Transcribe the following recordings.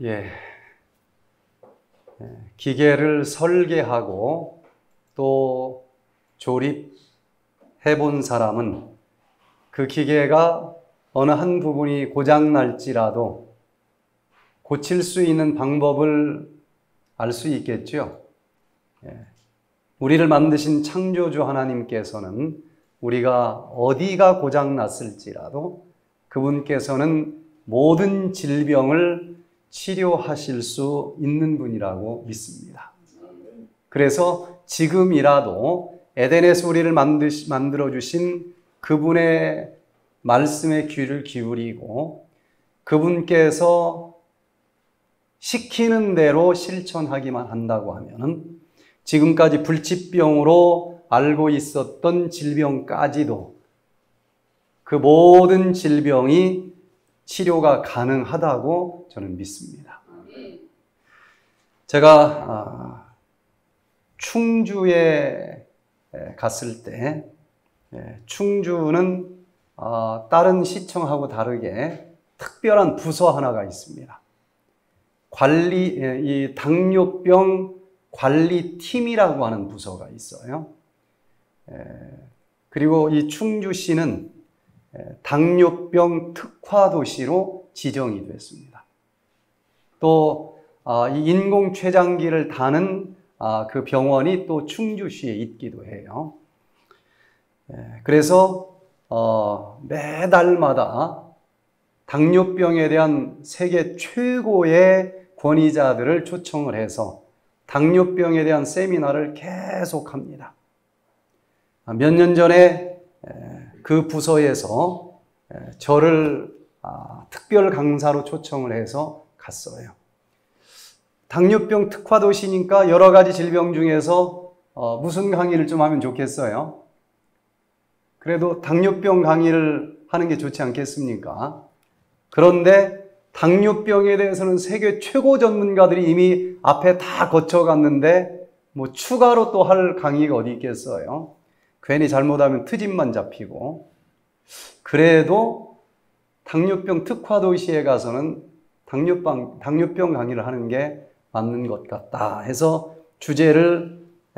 예, 기계를 설계하고 또 조립해 본 사람은 그 기계가 어느 한 부분이 고장 날지라도 고칠 수 있는 방법을 알 수 있겠죠. 우리를 만드신 창조주 하나님께서는 우리가 어디가 고장 났을지라도 그분께서는 모든 질병을 치료하실 수 있는 분이라고 믿습니다. 그래서 지금이라도 에덴에서 우리를 만들어주신 그분의 말씀에 귀를 기울이고 그분께서 시키는 대로 실천하기만 한다고 하면은 지금까지 불치병으로 알고 있었던 질병까지도 그 모든 질병이 치료가 가능하다고 저는 믿습니다. 제가 충주에 갔을 때 충주는 다른 시청하고 다르게 특별한 부서 하나가 있습니다. 이 당뇨병 관리팀이라고 하는 부서가 있어요. 그리고 이 충주시는 당뇨병 특화도시로 지정이 됐습니다. 또 이 인공췌장기를 다는 그 병원이 또 충주시에 있기도 해요. 그래서 매달마다 당뇨병에 대한 세계 최고의 권위자들을 초청을 해서 당뇨병에 대한 세미나를 계속합니다. 몇 년 전에 그 부서에서 저를 특별 강사로 초청을 해서 갔어요. 당뇨병 특화도시니까 여러 가지 질병 중에서 무슨 강의를 좀 하면 좋겠어요? 그래도 당뇨병 강의를 하는 게 좋지 않겠습니까? 그런데 당뇨병에 대해서는 세계 최고 전문가들이 이미 앞에 다 거쳐갔는데 뭐 추가로 또 할 강의가 어디 있겠어요? 괜히 잘못하면 트집만 잡히고. 그래도 당뇨병 특화도시에 가서는 당뇨병 강의를 하는 게 맞는 것 같다 해서 주제를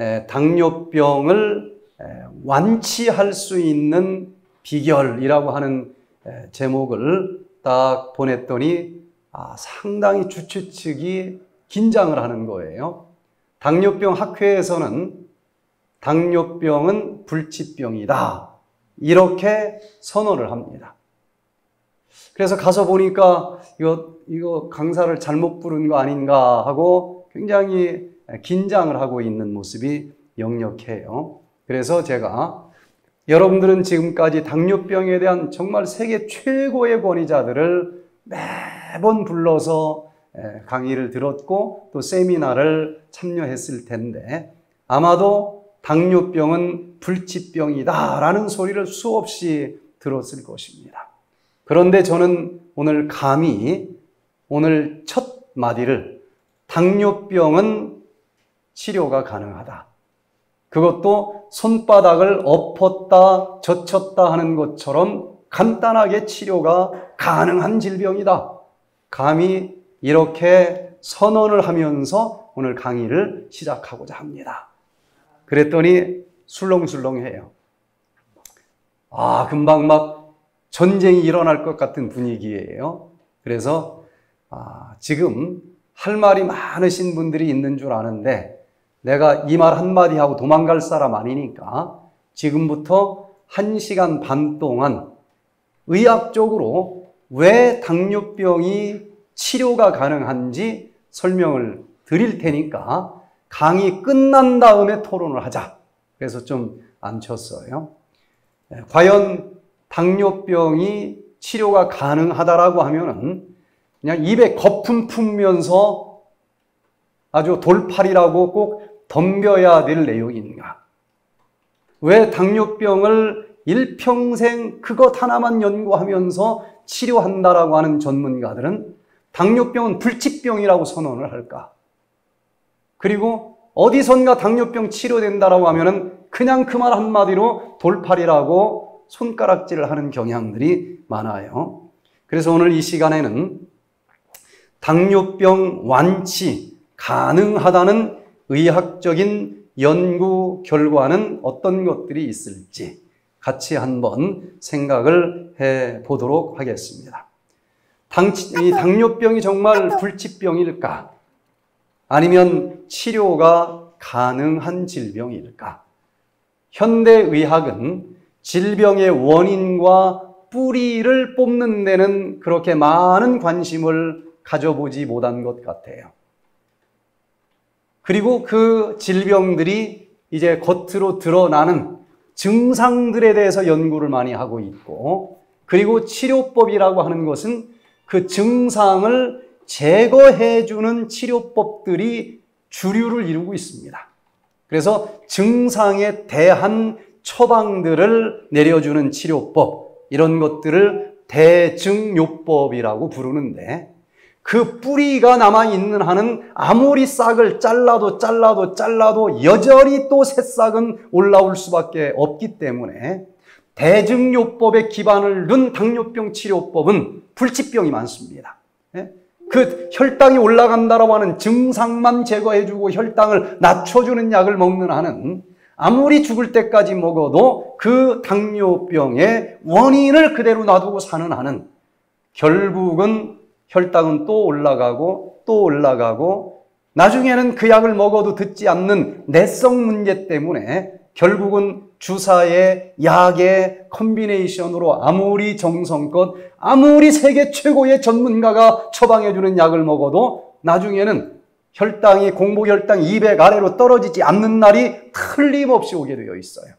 당뇨병을 완치할 수 있는 비결이라고 하는 제목을 딱 보냈더니 상당히 주최 측이 긴장을 하는 거예요. 당뇨병 학회에서는 당뇨병은 불치병이다 이렇게 선언을 합니다. 그래서 가서 보니까 이거 강사를 잘못 부른 거 아닌가 하고 굉장히 긴장을 하고 있는 모습이 역력해요. 그래서 제가 여러분들은 지금까지 당뇨병에 대한 정말 세계 최고의 권위자들을 매번 불러서 강의를 들었고 또 세미나를 참여했을 텐데 아마도 당뇨병은 불치병이다 라는 소리를 수없이 들었을 것입니다. 그런데 저는 오늘 감히 오늘 첫 마디를 당뇨병은 치료가 가능하다. 그것도 손바닥을 엎었다 젖혔다 하는 것처럼 간단하게 치료가 가능한 질병이다. 감히 이렇게 선언을 하면서 오늘 강의를 시작하고자 합니다. 그랬더니 술렁술렁해요. 금방 막 전쟁이 일어날 것 같은 분위기예요. 그래서 지금 할 말이 많으신 분들이 있는 줄 아는데 내가 이 말 한마디 하고 도망갈 사람 아니니까 지금부터 1시간 반 동안 의학적으로 왜 당뇨병이 치료가 가능한지 설명을 드릴 테니까 강의 끝난 다음에 토론을 하자. 그래서 좀 앉혔어요. 과연 당뇨병이 치료가 가능하다라고 하면은 그냥 입에 거품 품면서 아주 돌팔이라고 꼭 덤벼야 될 내용인가? 왜 당뇨병을 일평생 그것 하나만 연구하면서 치료한다라고 하는 전문가들은 당뇨병은 불치병이라고 선언을 할까? 그리고 어디선가 당뇨병 치료된다라고 하면은 그냥 그 말 한마디로 돌팔이라고 손가락질을 하는 경향들이 많아요. 그래서 오늘 이 시간에는 당뇨병 완치 가능하다는 의학적인 연구 결과는 어떤 것들이 있을지 같이 한번 생각을 해 보도록 하겠습니다. 이 당뇨병이 정말 불치병일까? 아니면 치료가 가능한 질병일까? 현대의학은 질병의 원인과 뿌리를 뽑는 데는 그렇게 많은 관심을 가져보지 못한 것 같아요. 그리고 그 질병들이 이제 겉으로 드러나는 증상들에 대해서 연구를 많이 하고 있고, 그리고 치료법이라고 하는 것은 그 증상을 제거해주는 치료법들이 주류를 이루고 있습니다. 그래서 증상에 대한 처방들을 내려주는 치료법, 이런 것들을 대증요법이라고 부르는데, 그 뿌리가 남아있는 한은 아무리 싹을 잘라도 여전히 또 새싹은 올라올 수밖에 없기 때문에 대증요법에 기반을 둔 당뇨병 치료법은 불치병이 많습니다. 그 혈당이 올라간다라고 하는 증상만 제거해주고 혈당을 낮춰주는 약을 먹는 한은 아무리 죽을 때까지 먹어도 그 당뇨병의 원인을 그대로 놔두고 사는 한은 결국은 혈당은 또 올라가고 나중에는 그 약을 먹어도 듣지 않는 내성 문제 때문에 결국은 주사의 약의 컨비네이션으로 아무리 정성껏 아무리 세계 최고의 전문가가 처방해주는 약을 먹어도 나중에는 혈당이 공복혈당 200 아래로 떨어지지 않는 날이 틀림없이 오게 되어 있어요.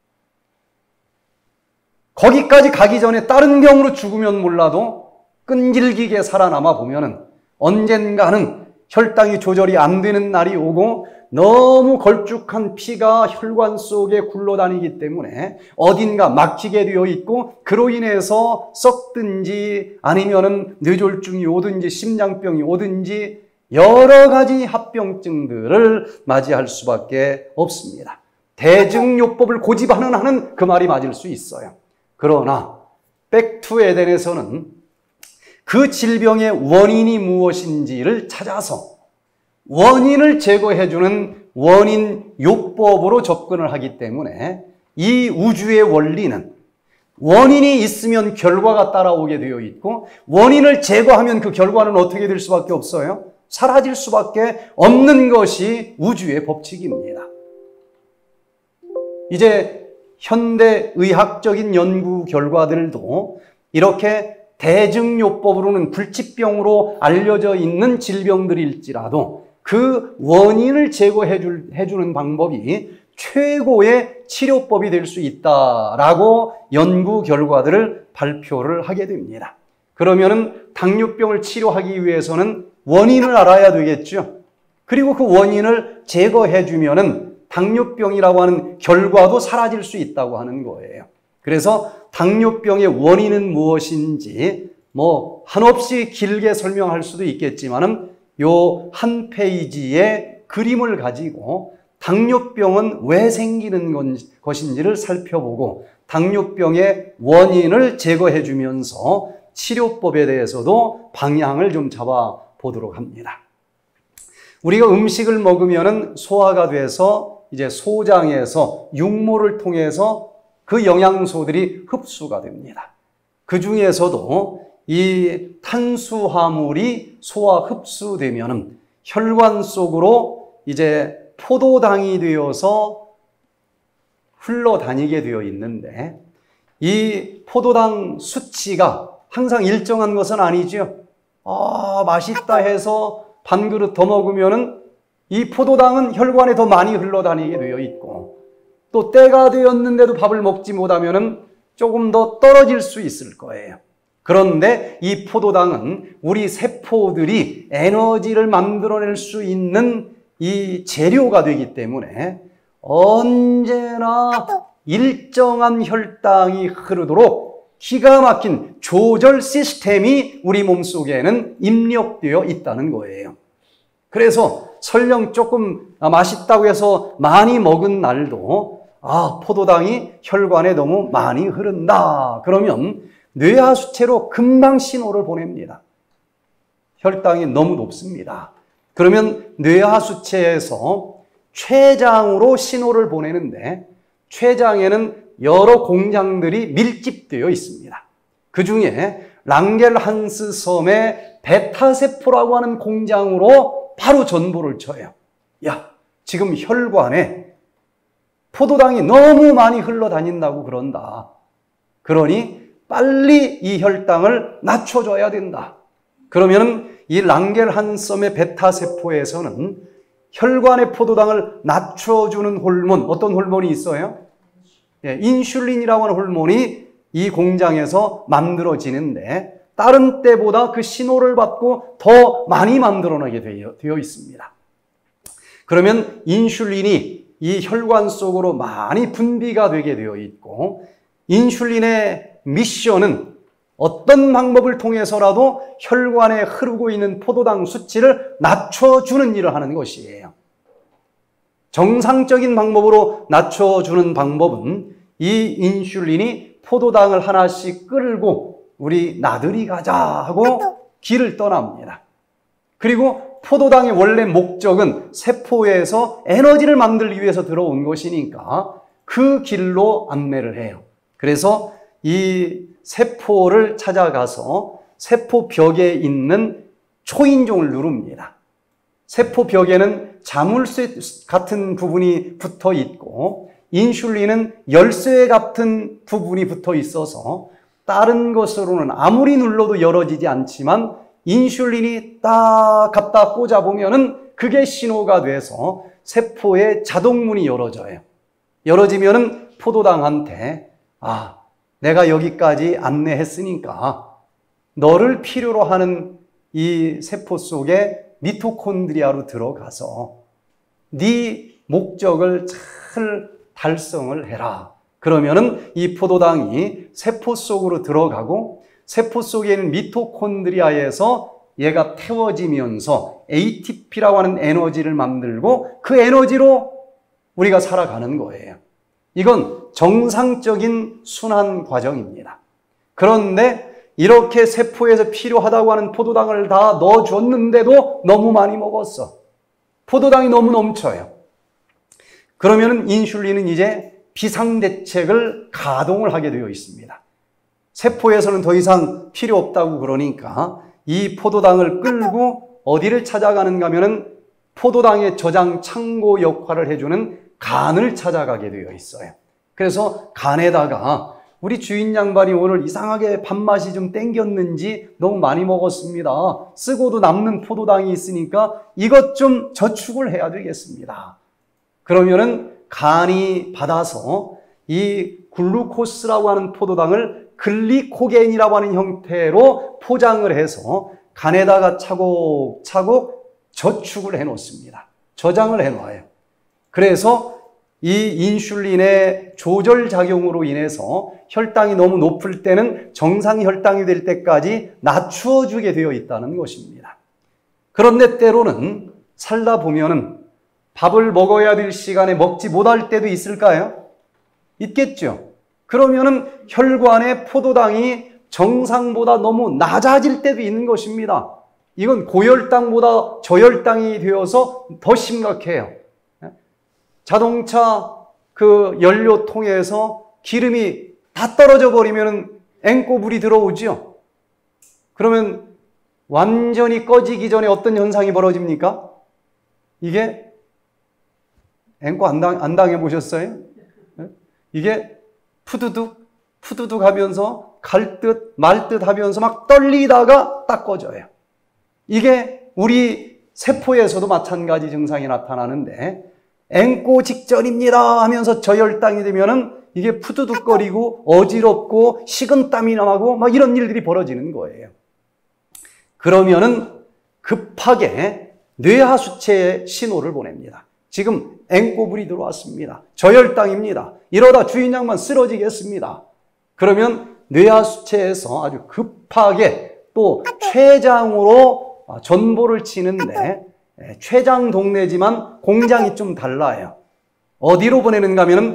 거기까지 가기 전에 다른 병으로 죽으면 몰라도 끈질기게 살아남아 보면은 언젠가는 혈당이 조절이 안 되는 날이 오고 너무 걸쭉한 피가 혈관 속에 굴러다니기 때문에 어딘가 막히게 되어 있고 그로 인해서 썩든지 아니면은 뇌졸중이 오든지 심장병이 오든지 여러 가지 합병증들을 맞이할 수밖에 없습니다. 대증요법을 고집하는 한은 그 말이 맞을 수 있어요. 그러나 백투 에덴에서는 그 질병의 원인이 무엇인지를 찾아서 원인을 제거해주는 원인 요법으로 접근을 하기 때문에 이 우주의 원리는 원인이 있으면 결과가 따라오게 되어 있고 원인을 제거하면 그 결과는 어떻게 될 수밖에 없어요? 사라질 수밖에 없는 것이 우주의 법칙입니다. 이제 현대의학적인 연구 결과들도 이렇게 대증요법으로는 불치병으로 알려져 있는 질병들일지라도 그 원인을 제거해주는 방법이 최고의 치료법이 될 수 있다라고 연구 결과들을 발표를 하게 됩니다. 그러면은 당뇨병을 치료하기 위해서는 원인을 알아야 되겠죠. 그리고 그 원인을 제거해주면은 당뇨병이라고 하는 결과도 사라질 수 있다고 하는 거예요. 그래서 당뇨병의 원인은 무엇인지 한없이 길게 설명할 수도 있겠지만은 요 한 페이지의 그림을 가지고 당뇨병은 왜 생기는 것인지를 살펴보고 당뇨병의 원인을 제거해 주면서 치료법에 대해서도 방향을 좀 잡아 보도록 합니다. 우리가 음식을 먹으면은 소화가 돼서 이제 소장에서 육모를 통해서 그 영양소들이 흡수가 됩니다. 그 중에서도 이 탄수화물이 소화 흡수되면은 혈관 속으로 이제 포도당이 되어서 흘러다니게 되어 있는데 이 포도당 수치가 항상 일정한 것은 아니죠. 맛있다 해서 반 그릇 더 먹으면은 이 포도당은 혈관에 더 많이 흘러다니게 되어 있고 또 때가 되었는데도 밥을 먹지 못하면은 조금 더 떨어질 수 있을 거예요. 그런데 이 포도당은 우리 세포들이 에너지를 만들어낼 수 있는 이 재료가 되기 때문에 언제나 일정한 혈당이 흐르도록 기가 막힌 조절 시스템이 우리 몸속에는 입력되어 있다는 거예요. 그래서 설령 조금 맛있다고 해서 많이 먹은 날도 포도당이 혈관에 너무 많이 흐른다. 그러면 뇌하수체로 금방 신호를 보냅니다. 혈당이 너무 높습니다. 그러면 뇌하수체에서 췌장으로 신호를 보내는데 췌장에는 여러 공장들이 밀집되어 있습니다. 그 중에 랑겔한스 섬의 베타세포라고 하는 공장으로 바로 전보를 쳐요. 야, 지금 혈관에 포도당이 너무 많이 흘러다닌다고 그런다. 그러니 빨리 이 혈당을 낮춰줘야 된다. 그러면 이 랑겔한섬의 베타세포에서는 혈관의 포도당을 낮춰주는 호르몬, 어떤 호르몬이 있어요? 인슐린이라고 하는 호르몬이 이 공장에서 만들어지는데 다른 때보다 그 신호를 받고 더 많이 만들어내게 되어 있습니다. 그러면 인슐린이 이 혈관 속으로 많이 분비가 되게 되어 있고 인슐린의 미션은 어떤 방법을 통해서라도 혈관에 흐르고 있는 포도당 수치를 낮춰주는 일을 하는 것이에요. 정상적인 방법으로 낮춰주는 방법은 이 인슐린이 포도당을 하나씩 끌고 우리 나들이 가자 하고 길을 떠납니다. 그리고 포도당의 원래 목적은 세포에서 에너지를 만들기 위해서 들어온 것이니까 그 길로 안내를 해요. 그래서 이 세포를 찾아가서 세포벽에 있는 초인종을 누릅니다. 세포벽에는 자물쇠 같은 부분이 붙어 있고 인슐린은 열쇠 같은 부분이 붙어 있어서 다른 것으로는 아무리 눌러도 열어지지 않지만 인슐린이 딱 갖다 꽂아보면은 그게 신호가 돼서 세포의 자동문이 열어져요. 열어지면은 포도당한테 내가 여기까지 안내했으니까 너를 필요로 하는 이 세포 속에 미토콘드리아로 들어가서 네 목적을 잘 달성을 해라. 그러면은 이 포도당이 세포 속으로 들어가고 세포 속에 있는 미토콘드리아에서 얘가 태워지면서 ATP라고 하는 에너지를 만들고 그 에너지로 우리가 살아가는 거예요. 이건 정상적인 순환 과정입니다. 그런데 이렇게 세포에서 필요하다고 하는 포도당을 다 넣어줬는데도 너무 많이 먹었어. 포도당이 너무 넘쳐요. 그러면 인슐린은 이제 비상대책을 가동을 하게 되어 있습니다. 세포에서는 더 이상 필요 없다고 그러니까 이 포도당을 끌고 어디를 찾아가는가 하면은 포도당의 저장 창고 역할을 해주는 간을 찾아가게 되어 있어요. 그래서 간에다가 우리 주인 양반이 오늘 이상하게 밥맛이 좀 땡겼는지 너무 많이 먹었습니다. 쓰고도 남는 포도당이 있으니까 이것 좀 저축을 해야 되겠습니다. 그러면은 간이 받아서 이 글루코스라고 하는 포도당을 글리코겐이라고 하는 형태로 포장을 해서 간에다가 차곡차곡 저축을 해 놓습니다. 저장을 해 놔요. 그래서 이 인슐린의 조절 작용으로 인해서 혈당이 너무 높을 때는 정상 혈당이 될 때까지 낮추어 주게 되어 있다는 것입니다. 그런데 때로는 살다 보면은 밥을 먹어야 될 시간에 먹지 못할 때도 있을까요? 있겠죠. 그러면은 혈관의 포도당이 정상보다 너무 낮아질 때도 있는 것입니다. 이건 고혈당보다 저혈당이 되어서 더 심각해요. 자동차 그 연료통에서 기름이 다 떨어져 버리면 앵꼬불이 들어오죠. 그러면 완전히 꺼지기 전에 어떤 현상이 벌어집니까? 이게 앵꼬 안 당해보셨어요? 이게 푸두둑 하면서 갈 듯 말 듯 하면서 막 떨리다가 딱 꺼져요. 이게 우리 세포에서도 마찬가지 증상이 나타나는데 앵꼬 직전입니다 하면서 저혈당이 되면은 이게 푸두둑거리고 어지럽고 식은땀이 나고 막 이런 일들이 벌어지는 거예요. 그러면은 급하게 뇌하수체에 신호를 보냅니다. 지금 앵꼬불이 들어왔습니다. 저혈당입니다. 이러다 주인 양반 쓰러지겠습니다. 그러면 뇌하수체에서 아주 급하게 또 췌장으로 전보를 치는데 췌장 동네지만 공장이 좀 달라요. 어디로 보내는가 하면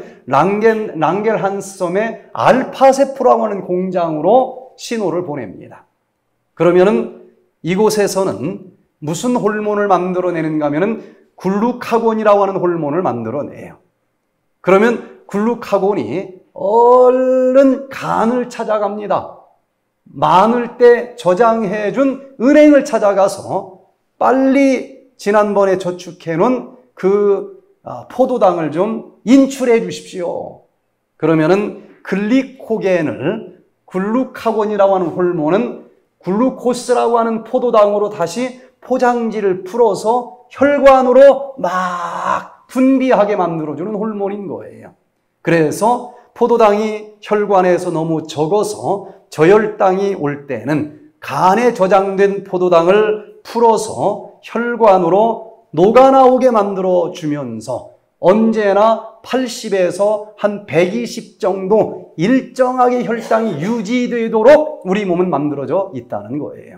랑겔한섬의 알파세포라고 하는 공장으로 신호를 보냅니다. 그러면은 이곳에서는 무슨 호르몬을 만들어내는가 하면은 글루카곤이라고 하는 호르몬을 만들어내요. 그러면 글루카곤이 얼른 간을 찾아갑니다. 많을 때 저장해준 은행을 찾아가서 빨리 지난번에 저축해놓은 그 포도당을 좀 인출해 주십시오. 그러면은 글리코겐을 글루카곤이라고 하는 호르몬은 글루코스라고 하는 포도당으로 다시 포장지를 풀어서 혈관으로 막 분비하게 만들어주는 호르몬인 거예요. 그래서 포도당이 혈관에서 너무 적어서 저혈당이 올 때는 간에 저장된 포도당을 풀어서 혈관으로 녹아나오게 만들어주면서 언제나 80에서 한 120 정도 일정하게 혈당이 유지되도록 우리 몸은 만들어져 있다는 거예요.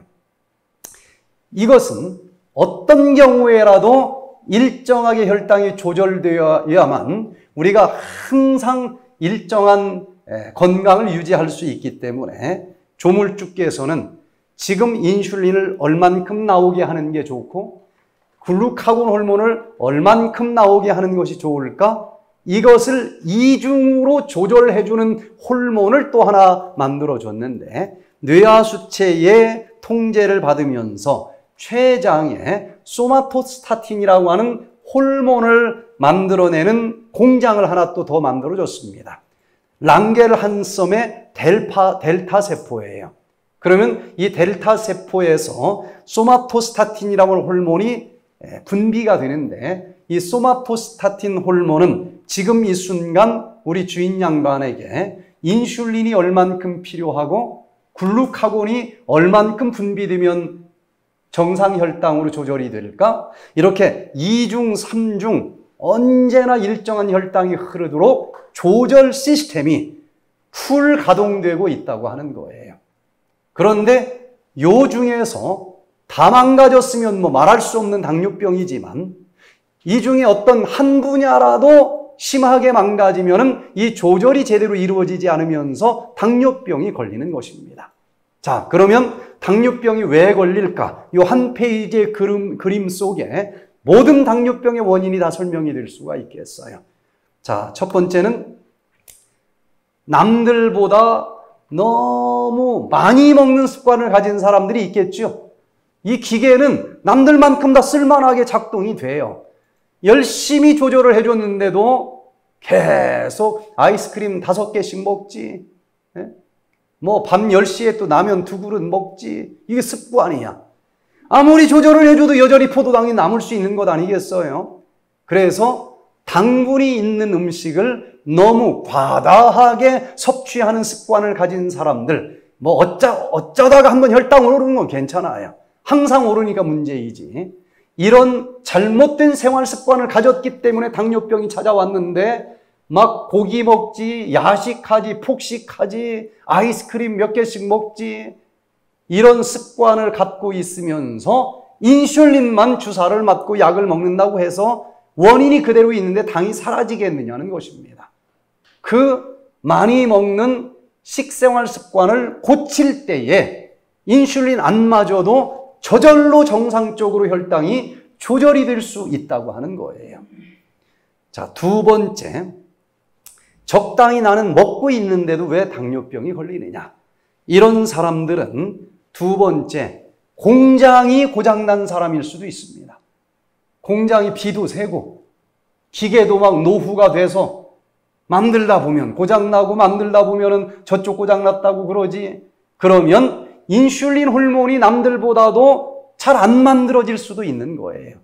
이것은 어떤 경우에라도 일정하게 혈당이 조절되어야만 우리가 항상 일정한 건강을 유지할 수 있기 때문에 조물주께서는 지금 인슐린을 얼만큼 나오게 하는 게 좋고 글루카곤 호르몬을 얼만큼 나오게 하는 것이 좋을까? 이것을 이중으로 조절해주는 호르몬을 또 하나 만들어줬는데 뇌하수체의 통제를 받으면서 췌장에 소마토스타틴이라고 하는 호르몬을 만들어내는 공장을 하나 또 더 만들어줬습니다. 랑겔한섬의 델타 세포예요. 그러면 이 델타 세포에서 소마토스타틴이라고 하는 호르몬이 분비가 되는데 이 소마토스타틴 호르몬은 지금 이 순간 우리 주인 양반에게 인슐린이 얼만큼 필요하고 글루카곤이 얼만큼 분비되면 정상 혈당으로 조절이 될까? 이렇게 2중, 3중 언제나 일정한 혈당이 흐르도록 조절 시스템이 풀 가동되고 있다고 하는 거예요. 그런데 요 중에서 다 망가졌으면 뭐 말할 수 없는 당뇨병이지만 이 중에 어떤 한 분야라도 심하게 망가지면은 이 조절이 제대로 이루어지지 않으면서 당뇨병이 걸리는 것입니다. 자, 그러면 당뇨병이 왜 걸릴까? 이 한 페이지의 그림 속에 모든 당뇨병의 원인이 다 설명이 될 수가 있겠어요. 자, 첫 번째는 남들보다 너무 많이 먹는 습관을 가진 사람들이 있겠죠. 이 기계는 남들만큼 다 쓸만하게 작동이 돼요. 열심히 조절을 해줬는데도 계속 아이스크림 5개씩 먹지. 뭐 밤 10시에 또 라면 2그릇 먹지. 이게 습관이야. 아무리 조절을 해줘도 여전히 포도당이 남을 수 있는 것 아니겠어요? 그래서 당분이 있는 음식을 너무 과다하게 섭취하는 습관을 가진 사람들, 뭐 어쩌다가 한번 혈당 오르는 건 괜찮아요. 항상 오르니까 문제이지. 이런 잘못된 생활 습관을 가졌기 때문에 당뇨병이 찾아왔는데 막 고기 먹지, 야식하지, 폭식하지, 아이스크림 몇 개씩 먹지, 이런 습관을 갖고 있으면서 인슐린만 주사를 맞고 약을 먹는다고 해서 원인이 그대로 있는데 당이 사라지겠느냐는 것입니다. 그 많이 먹는 식생활 습관을 고칠 때에 인슐린 안 맞아도 저절로 정상적으로 혈당이 조절이 될 수 있다고 하는 거예요. 자, 두 번째, 적당히 나는 먹고 있는데도 왜 당뇨병이 걸리느냐? 이런 사람들은 두 번째, 공장이 고장난 사람일 수도 있습니다. 공장이 비도 새고 기계도 막 노후가 돼서 만들다 보면 고장나고 만들다 보면은 저쪽 고장났다고 그러지. 그러면 인슐린 호르몬이 남들보다도 잘 안 만들어질 수도 있는 거예요.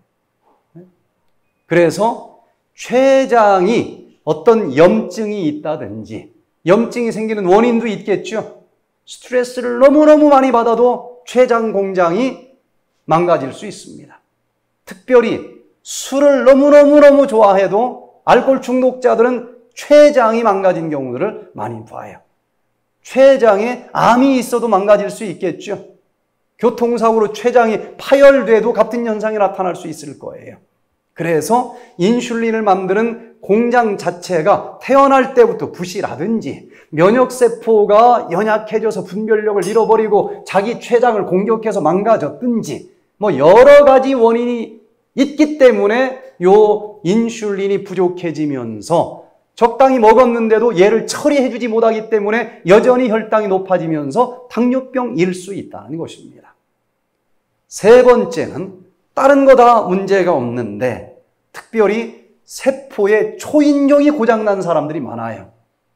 그래서 췌장이 어떤 염증이 있다든지, 염증이 생기는 원인도 있겠죠. 스트레스를 너무너무 많이 받아도 췌장 공장이 망가질 수 있습니다. 특별히 술을 너무너무 좋아해도 알코올 중독자들은 췌장이 망가진 경우들을 많이 봐요. 췌장에 암이 있어도 망가질 수 있겠죠. 교통사고로 췌장이 파열돼도 같은 현상이 나타날 수 있을 거예요. 그래서 인슐린을 만드는 공장 자체가 태어날 때부터 부실하든지 면역세포가 연약해져서 분별력을 잃어버리고 자기 췌장을 공격해서 망가졌든지 뭐 여러 가지 원인이 있기 때문에 요 인슐린이 부족해지면서 적당히 먹었는데도 얘를 처리해주지 못하기 때문에 여전히 혈당이 높아지면서 당뇨병일 수 있다는 것입니다. 세 번째는 다른 거 다 문제가 없는데 특별히 세포의 초인종이 고장난 사람들이 많아요.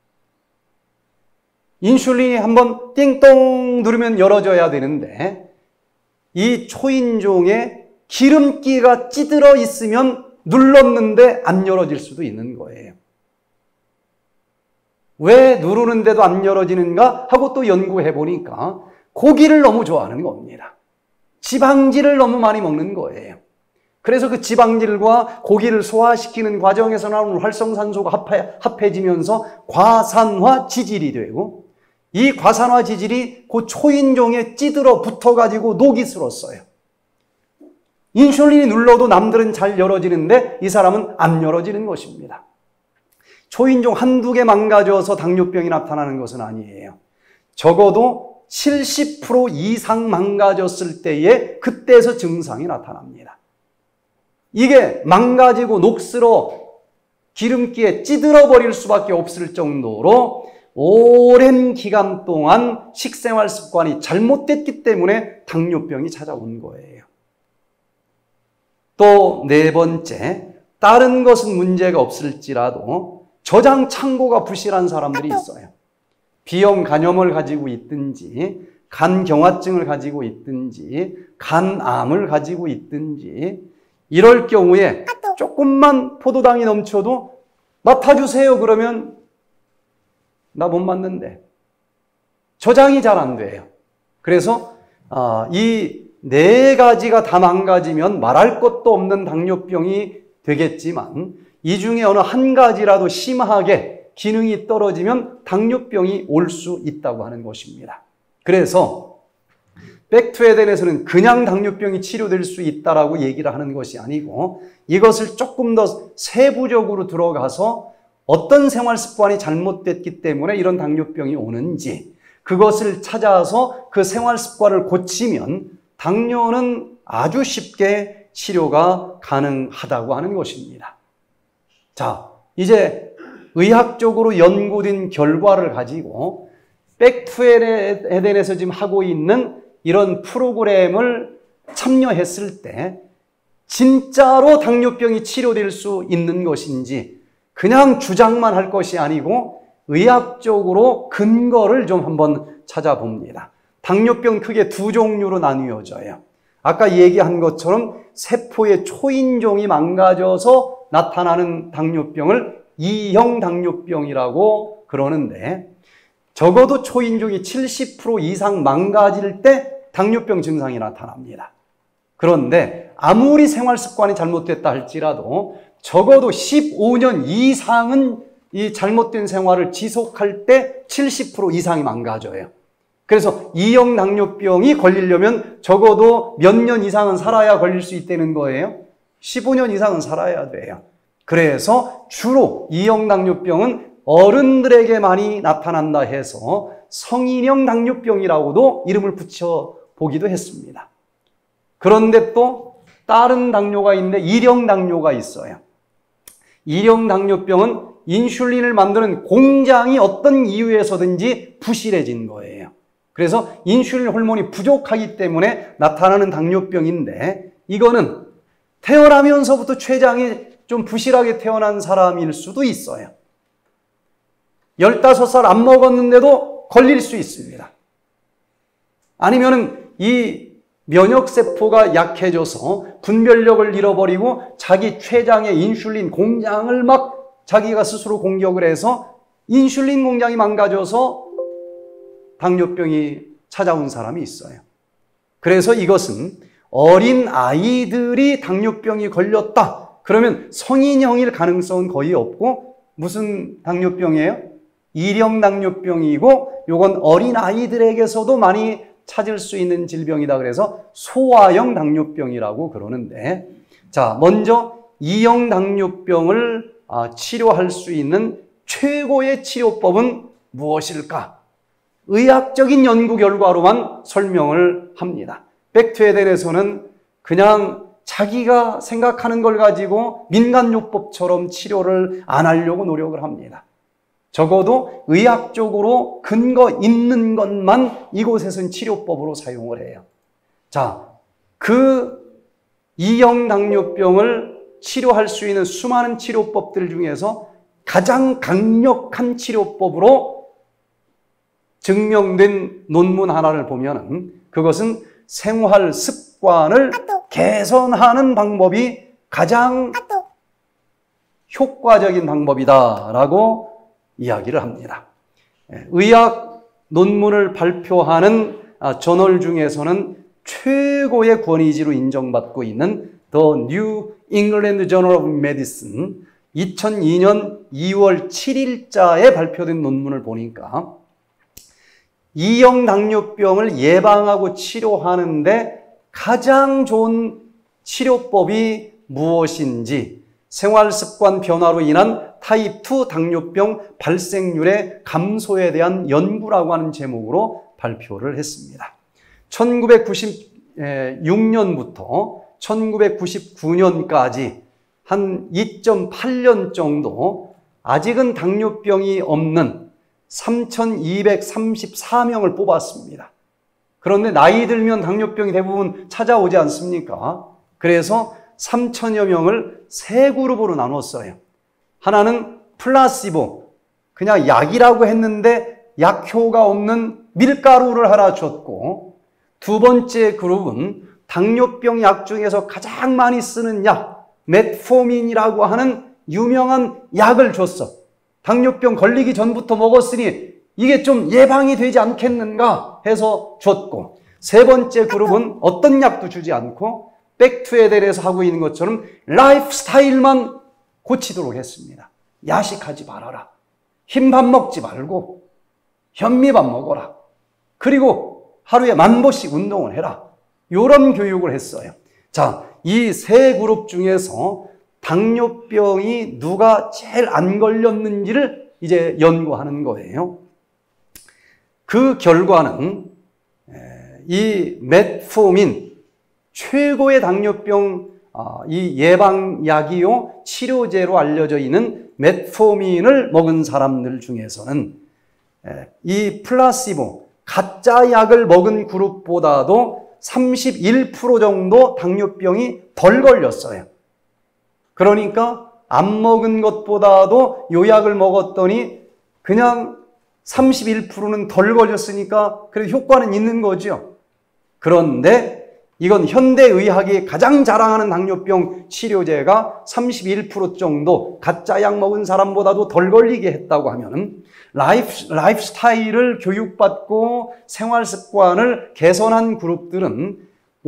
인슐린이 한번 띵동 누르면 열어져야 되는데 이 초인종에 기름기가 찌들어 있으면 눌렀는데 안 열어질 수도 있는 거예요. 왜 누르는데도 안 열어지는가 하고 또 연구해 보니까 고기를 너무 좋아하는 겁니다. 지방질을 너무 많이 먹는 거예요. 그래서 그 지방질과 고기를 소화시키는 과정에서 나오는 활성산소가 합해지면서 과산화 지질이 되고 이 과산화 지질이 그 초인종에 찌들어 붙어가지고 녹이 슬었어요. 인슐린이 눌러도 남들은 잘 열어지는데 이 사람은 안 열어지는 것입니다. 초인종 한두 개 망가져서 당뇨병이 나타나는 것은 아니에요. 적어도 70% 이상 망가졌을 때에 그때에서 증상이 나타납니다. 이게 망가지고 녹슬어 기름기에 찌들어 버릴 수밖에 없을 정도로 오랜 기간 동안 식생활 습관이 잘못됐기 때문에 당뇨병이 찾아온 거예요. 또 네 번째, 다른 것은 문제가 없을지라도 저장 창고가 부실한 사람들이 있어요. 비형 간염을 가지고 있든지 간경화증을 가지고 있든지 간암을 가지고 있든지 이럴 경우에 조금만 포도당이 넘쳐도 맡아주세요 그러면 나 못 맞는데 저장이 잘 안 돼요. 그래서 이 네 가지가 다 망가지면 말할 것도 없는 당뇨병이 되겠지만 이 중에 어느 한 가지라도 심하게 기능이 떨어지면 당뇨병이 올 수 있다고 하는 것입니다. 그래서 백투에덴에서는 그냥 당뇨병이 치료될 수 있다라고 얘기를 하는 것이 아니고 이것을 조금 더 세부적으로 들어가서 어떤 생활 습관이 잘못됐기 때문에 이런 당뇨병이 오는지 그것을 찾아서 그 생활 습관을 고치면 당뇨는 아주 쉽게 치료가 가능하다고 하는 것입니다. 자, 이제 의학적으로 연구된 결과를 가지고 백투에덴에서 지금 하고 있는 이런 프로그램을 참여했을 때 진짜로 당뇨병이 치료될 수 있는 것인지 그냥 주장만 할 것이 아니고 의학적으로 근거를 좀 한번 찾아봅니다. 당뇨병 크게 두 종류로 나뉘어져요. 아까 얘기한 것처럼 세포의 초인종이 망가져서 나타나는 당뇨병을 2형 당뇨병이라고 그러는데 적어도 초인종이 70% 이상 망가질 때 당뇨병 증상이 나타납니다. 그런데 아무리 생활 습관이 잘못됐다 할지라도 적어도 15년 이상은 이 잘못된 생활을 지속할 때 70% 이상이 망가져요. 그래서 2형 당뇨병이 걸리려면 적어도 몇 년 이상은 살아야 걸릴 수 있다는 거예요. 15년 이상은 살아야 돼요. 그래서 주로 2형 당뇨병은 어른들에게 많이 나타난다 해서 성인형 당뇨병이라고도 이름을 붙여보기도 했습니다. 그런데 또 다른 당뇨가 있는데 1형 당뇨가 있어요. 1형 당뇨병은 인슐린을 만드는 공장이 어떤 이유에서든지 부실해진 거예요. 그래서 인슐린 호르몬이 부족하기 때문에 나타나는 당뇨병인데 이거는 태어나면서부터 췌장이 좀 부실하게 태어난 사람일 수도 있어요. 15살 안 먹었는데도 걸릴 수 있습니다. 아니면은 이 면역세포가 약해져서 분별력을 잃어버리고 자기 췌장의 인슐린 공장을 막 자기가 스스로 공격을 해서 인슐린 공장이 망가져서 당뇨병이 찾아온 사람이 있어요. 그래서 이것은 어린 아이들이 당뇨병이 걸렸다. 그러면 성인형일 가능성은 거의 없고 무슨 당뇨병이에요? 1형 당뇨병이고 이건 어린 아이들에게서도 많이 찾을 수 있는 질병이다. 그래서 소아형 당뇨병이라고 그러는데 자, 먼저 2형 당뇨병을 치료할 수 있는 최고의 치료법은 무엇일까? 의학적인 연구 결과로만 설명을 합니다. 백투 에덴에서는 그냥 자기가 생각하는 걸 가지고 민간요법처럼 치료를 안 하려고 노력을 합니다. 적어도 의학적으로 근거 있는 것만 이곳에서는 치료법으로 사용을 해요. 자, 그 이형 당뇨병을 치료할 수 있는 수많은 치료법들 중에서 가장 강력한 치료법으로 증명된 논문 하나를 보면은 그것은 생활 습관을 개선하는 방법이 가장 효과적인 방법이다라고 이야기를 합니다. 의학 논문을 발표하는 저널 중에서는 최고의 권위지로 인정받고 있는 The New England Journal of Medicine 2002년 2월 7일자에 발표된 논문을 보니까 이형 당뇨병을 예방하고 치료하는데 가장 좋은 치료법이 무엇인지 생활습관 변화로 인한 타입 2 당뇨병 발생률의 감소에 대한 연구라고 하는 제목으로 발표를 했습니다. 1996년부터 1999년까지 한 2.8년 정도 아직은 당뇨병이 없는 3,234명을 뽑았습니다. 그런데 나이 들면 당뇨병이 대부분 찾아오지 않습니까? 그래서 3,000여 명을 세 그룹으로 나눴어요. 하나는 플라시보, 그냥 약이라고 했는데 약효가 없는 밀가루를 하나 줬고, 두 번째 그룹은 당뇨병 약 중에서 가장 많이 쓰는 약, 메트포민이라고 하는 유명한 약을 줬어. 당뇨병 걸리기 전부터 먹었으니 이게 좀 예방이 되지 않겠는가 해서 줬고, 세 번째 그룹은 어떤 약도 주지 않고 백투에 대해서 하고 있는 것처럼 라이프 스타일만 고치도록 했습니다. 야식하지 말아라. 흰밥 먹지 말고 현미밥 먹어라. 그리고 하루에 10,000보씩 운동을 해라. 이런 교육을 했어요. 자, 이 세 그룹 중에서 당뇨병이 누가 제일 안 걸렸는지를 이제 연구하는 거예요. 그 결과는 이 메트포민, 최고의 당뇨병 이 예방약이요 치료제로 알려져 있는 메트포민을 먹은 사람들 중에서는 이 플라시보, 가짜 약을 먹은 그룹보다도 31% 정도 당뇨병이 덜 걸렸어요. 그러니까 안 먹은 것보다도 요 약을 먹었더니 그냥 31%는 덜 걸렸으니까 그래도 효과는 있는 거죠. 그런데 이건 현대의학이 가장 자랑하는 당뇨병 치료제가 31% 정도 가짜 약 먹은 사람보다도 덜 걸리게 했다고 하면 라이프 스타일을 교육받고 생활 습관을 개선한 그룹들은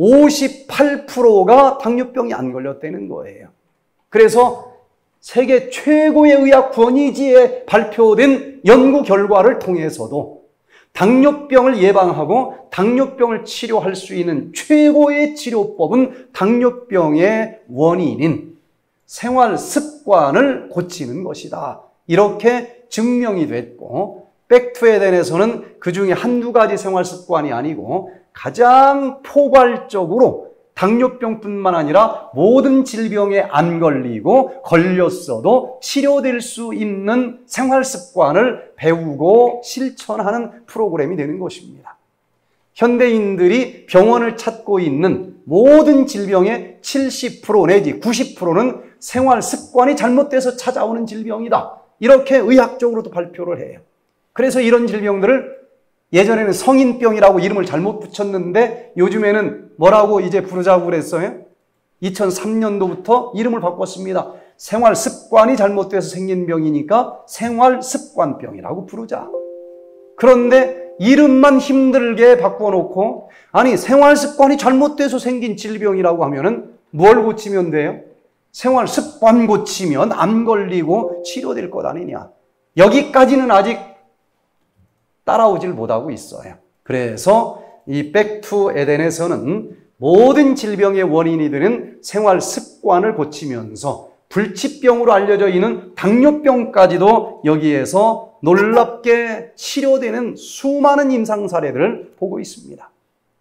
58%가 당뇨병이 안 걸렸다는 거예요. 그래서 세계 최고의 의학 권위지에 발표된 연구 결과를 통해서도 당뇨병을 예방하고 당뇨병을 치료할 수 있는 최고의 치료법은 당뇨병의 원인인 생활 습관을 고치는 것이다. 이렇게 증명이 됐고, 백투에덴에서는 그 중에 한두 가지 생활 습관이 아니고 가장 포괄적으로 당뇨병뿐만 아니라 모든 질병에 안 걸리고 걸렸어도 치료될 수 있는 생활 습관을 배우고 실천하는 프로그램이 되는 것입니다. 현대인들이 병원을 찾고 있는 모든 질병의 70% 내지 90%는 생활 습관이 잘못돼서 찾아오는 질병이다. 이렇게 의학적으로도 발표를 해요. 그래서 이런 질병들을 예전에는 성인병이라고 이름을 잘못 붙였는데 요즘에는 뭐라고 이제 부르자고 그랬어요? 2003년도부터 이름을 바꿨습니다. 생활 습관이 잘못돼서 생긴 병이니까 생활 습관병이라고 부르자. 그런데 이름만 힘들게 바꿔놓고, 아니 생활 습관이 잘못돼서 생긴 질병이라고 하면은 뭘 고치면 돼요? 생활 습관 고치면 안 걸리고 치료될 것 아니냐. 여기까지는 아직 따라오질 못하고 있어요. 그래서 이 백투 에덴에서는 모든 질병의 원인이 되는 생활 습관을 고치면서 불치병으로 알려져 있는 당뇨병까지도 여기에서 놀랍게 치료되는 수많은 임상 사례들을 보고 있습니다.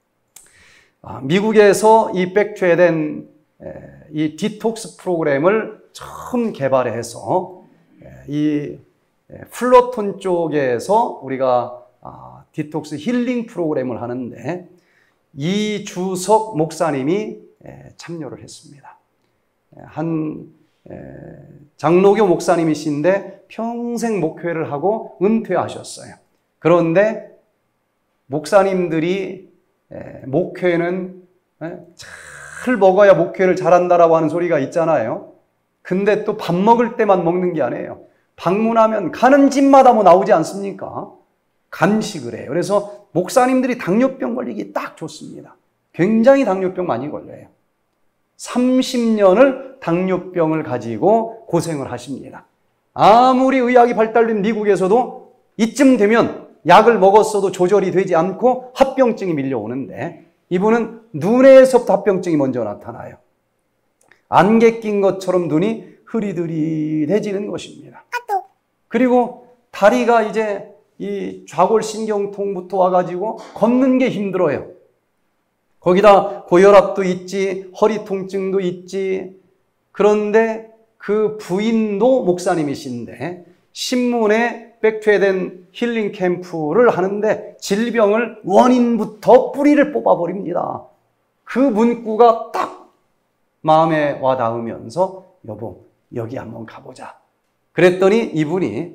미국에서 이 백투에덴 이 디톡스 프로그램을 처음 개발해서 이 플로톤 쪽에서 우리가 디톡스 힐링 프로그램을 하는데 이주석 목사님이 참여를 했습니다. 한 장로교 목사님이신데 평생 목회를 하고 은퇴하셨어요. 그런데 목사님들이 목회는 잘 먹어야 목회를 잘한다라고 하는 소리가 있잖아요. 근데 또 밥 먹을 때만 먹는 게 아니에요. 방문하면 가는 집마다 뭐 나오지 않습니까? 간식을 해요. 그래서 목사님들이 당뇨병 걸리기 딱 좋습니다. 굉장히 당뇨병 많이 걸려요. 30년을 당뇨병을 가지고 고생을 하십니다. 아무리 의학이 발달된 미국에서도 이쯤 되면 약을 먹었어도 조절이 되지 않고 합병증이 밀려오는데 이분은 눈에서부터 합병증이 먼저 나타나요. 안개 낀 것처럼 눈이 흐리흐리해지는 것입니다. 그리고 다리가 이제 이 좌골신경통부터 와가지고 걷는 게 힘들어요. 거기다 고혈압도 있지, 허리 통증도 있지. 그런데 그 부인도 목사님이신데 신문에 백투에덴 힐링 캠프를 하는데 질병을 원인부터 뿌리를 뽑아버립니다. 그 문구가 딱 마음에 와닿으면서 여보 여기 한번 가보자. 그랬더니 이분이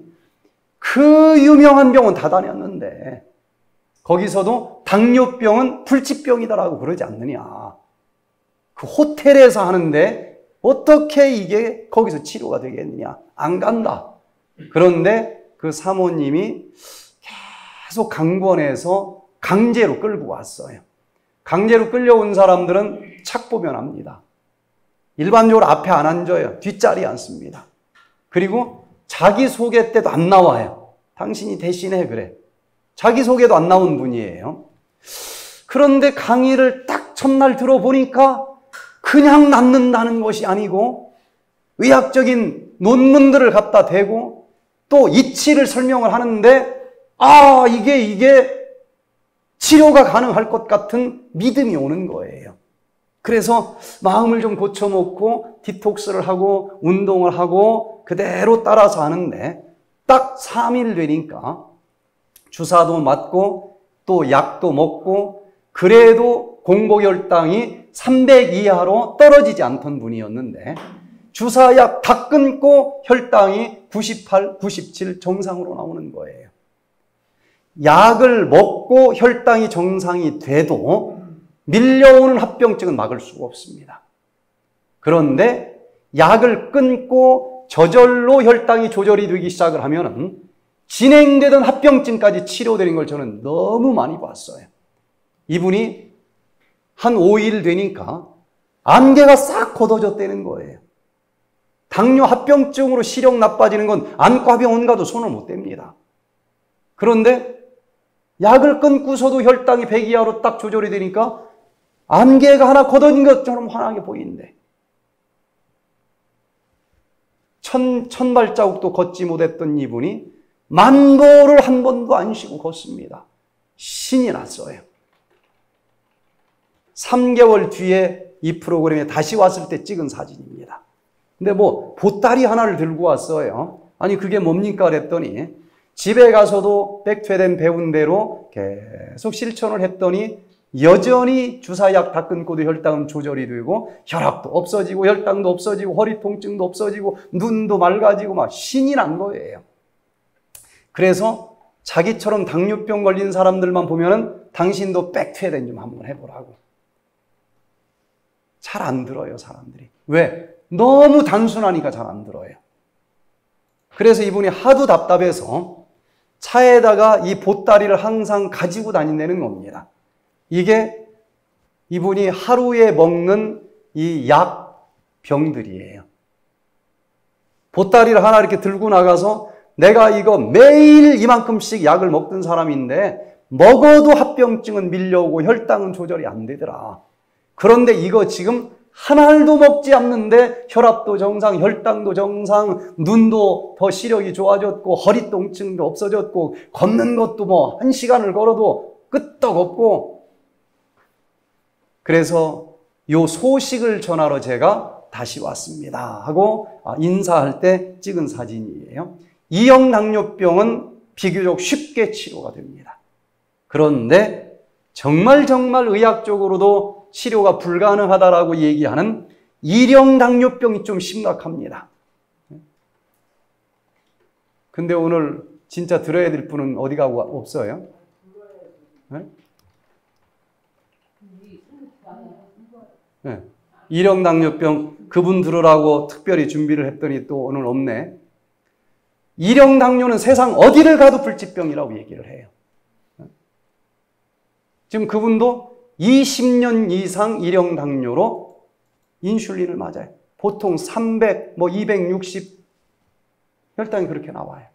그 유명한 병원 다 다녔는데 거기서도 당뇨병은 불치병이다라고 그러지 않느냐. 그 호텔에서 하는데 어떻게 이게 거기서 치료가 되겠느냐. 안 간다. 그런데 그 사모님이 계속 강권해서 강제로 끌고 왔어요. 강제로 끌려온 사람들은 착 보면 압니다. 일반적으로 앞에 안 앉아요. 뒷자리에 앉습니다. 그리고 자기소개 때도 안 나와요. 당신이 대신해 그래. 자기소개도 안 나온 분이에요. 그런데 강의를 딱 첫날 들어보니까 그냥 낫는다는 것이 아니고 의학적인 논문들을 갖다 대고 또 이치를 설명을 하는데 이게 치료가 가능할 것 같은 믿음이 오는 거예요. 그래서 마음을 좀 고쳐놓고 디톡스를 하고 운동을 하고 그대로 따라서 하는데 딱 3일 되니까 주사도 맞고 또 약도 먹고 그래도 공복혈당이 300 이하로 떨어지지 않던 분이었는데 주사약 다 끊고 혈당이 98, 97 정상으로 나오는 거예요. 약을 먹고 혈당이 정상이 돼도 밀려오는 합병증은 막을 수가 없습니다. 그런데 약을 끊고 저절로 혈당이 조절이 되기 시작을 하면은 진행되던 합병증까지 치료되는 걸 저는 너무 많이 봤어요. 이분이 한 5일 되니까 안개가 싹 걷어졌다는 거예요. 당뇨 합병증으로 시력 나빠지는 건 안과병원 가도 손을 못 댑니다. 그런데 약을 끊고서도 혈당이 100 이하로 딱 조절이 되니까 안개가 하나 걷어진 것처럼 환하게 보이는데 천 발자국도 걷지 못했던 이분이 만보를 한 번도 안 쉬고 걷습니다. 신이 났어요. 3개월 뒤에 이 프로그램에 다시 왔을 때 찍은 사진입니다. 근데 보따리 하나를 들고 왔어요. 아니 그게 뭡니까 그랬더니 집에 가서도 백투에덴 배운 대로 계속 실천을 했더니 여전히 주사약 다 끊고도 혈당은 조절이 되고 혈압도 없어지고 혈당도 없어지고 허리 통증도 없어지고 눈도 맑아지고 막 신이 난 거예요. 그래서 자기처럼 당뇨병 걸린 사람들만 보면은 당신도 백투에덴 좀 한번 해보라고. 잘 안 들어요 사람들이. 왜? 너무 단순하니까 잘 안 들어요. 그래서 이분이 하도 답답해서 차에다가 이 보따리를 항상 가지고 다닌다는 겁니다. 이게 이분이 하루에 먹는 이 약병들이에요. 보따리를 하나 이렇게 들고 나가서 내가 이거 매일 이만큼씩 약을 먹던 사람인데 먹어도 합병증은 밀려오고 혈당은 조절이 안 되더라. 그런데 이거 지금 한 알도 먹지 않는데 혈압도 정상, 혈당도 정상, 눈도 더 시력이 좋아졌고 허리 통증도 없어졌고 걷는 것도 뭐 1시간을 걸어도 끄떡없고. 그래서 요 소식을 전하러 제가 다시 왔습니다 하고 인사할 때 찍은 사진이에요. 이형 당뇨병은 비교적 쉽게 치료가 됩니다. 그런데 정말 의학적으로도 치료가 불가능하다라고 얘기하는 1형 당뇨병이 좀 심각합니다. 근데 오늘 진짜 들어야 될 분은 어디가 없어요? 네? 네. 1형 당뇨병 그분 들으라고 특별히 준비를 했더니 또 오늘 없네. 1형 당뇨는 세상 어디를 가도 불치병이라고 얘기를 해요. 지금 그분도 20년 이상 1형 당뇨로 인슐린을 맞아요. 보통 300, 260 혈당이 그렇게 나와요.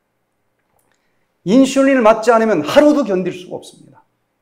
인슐린을 맞지 않으면 하루도 견딜 수가 없습니다.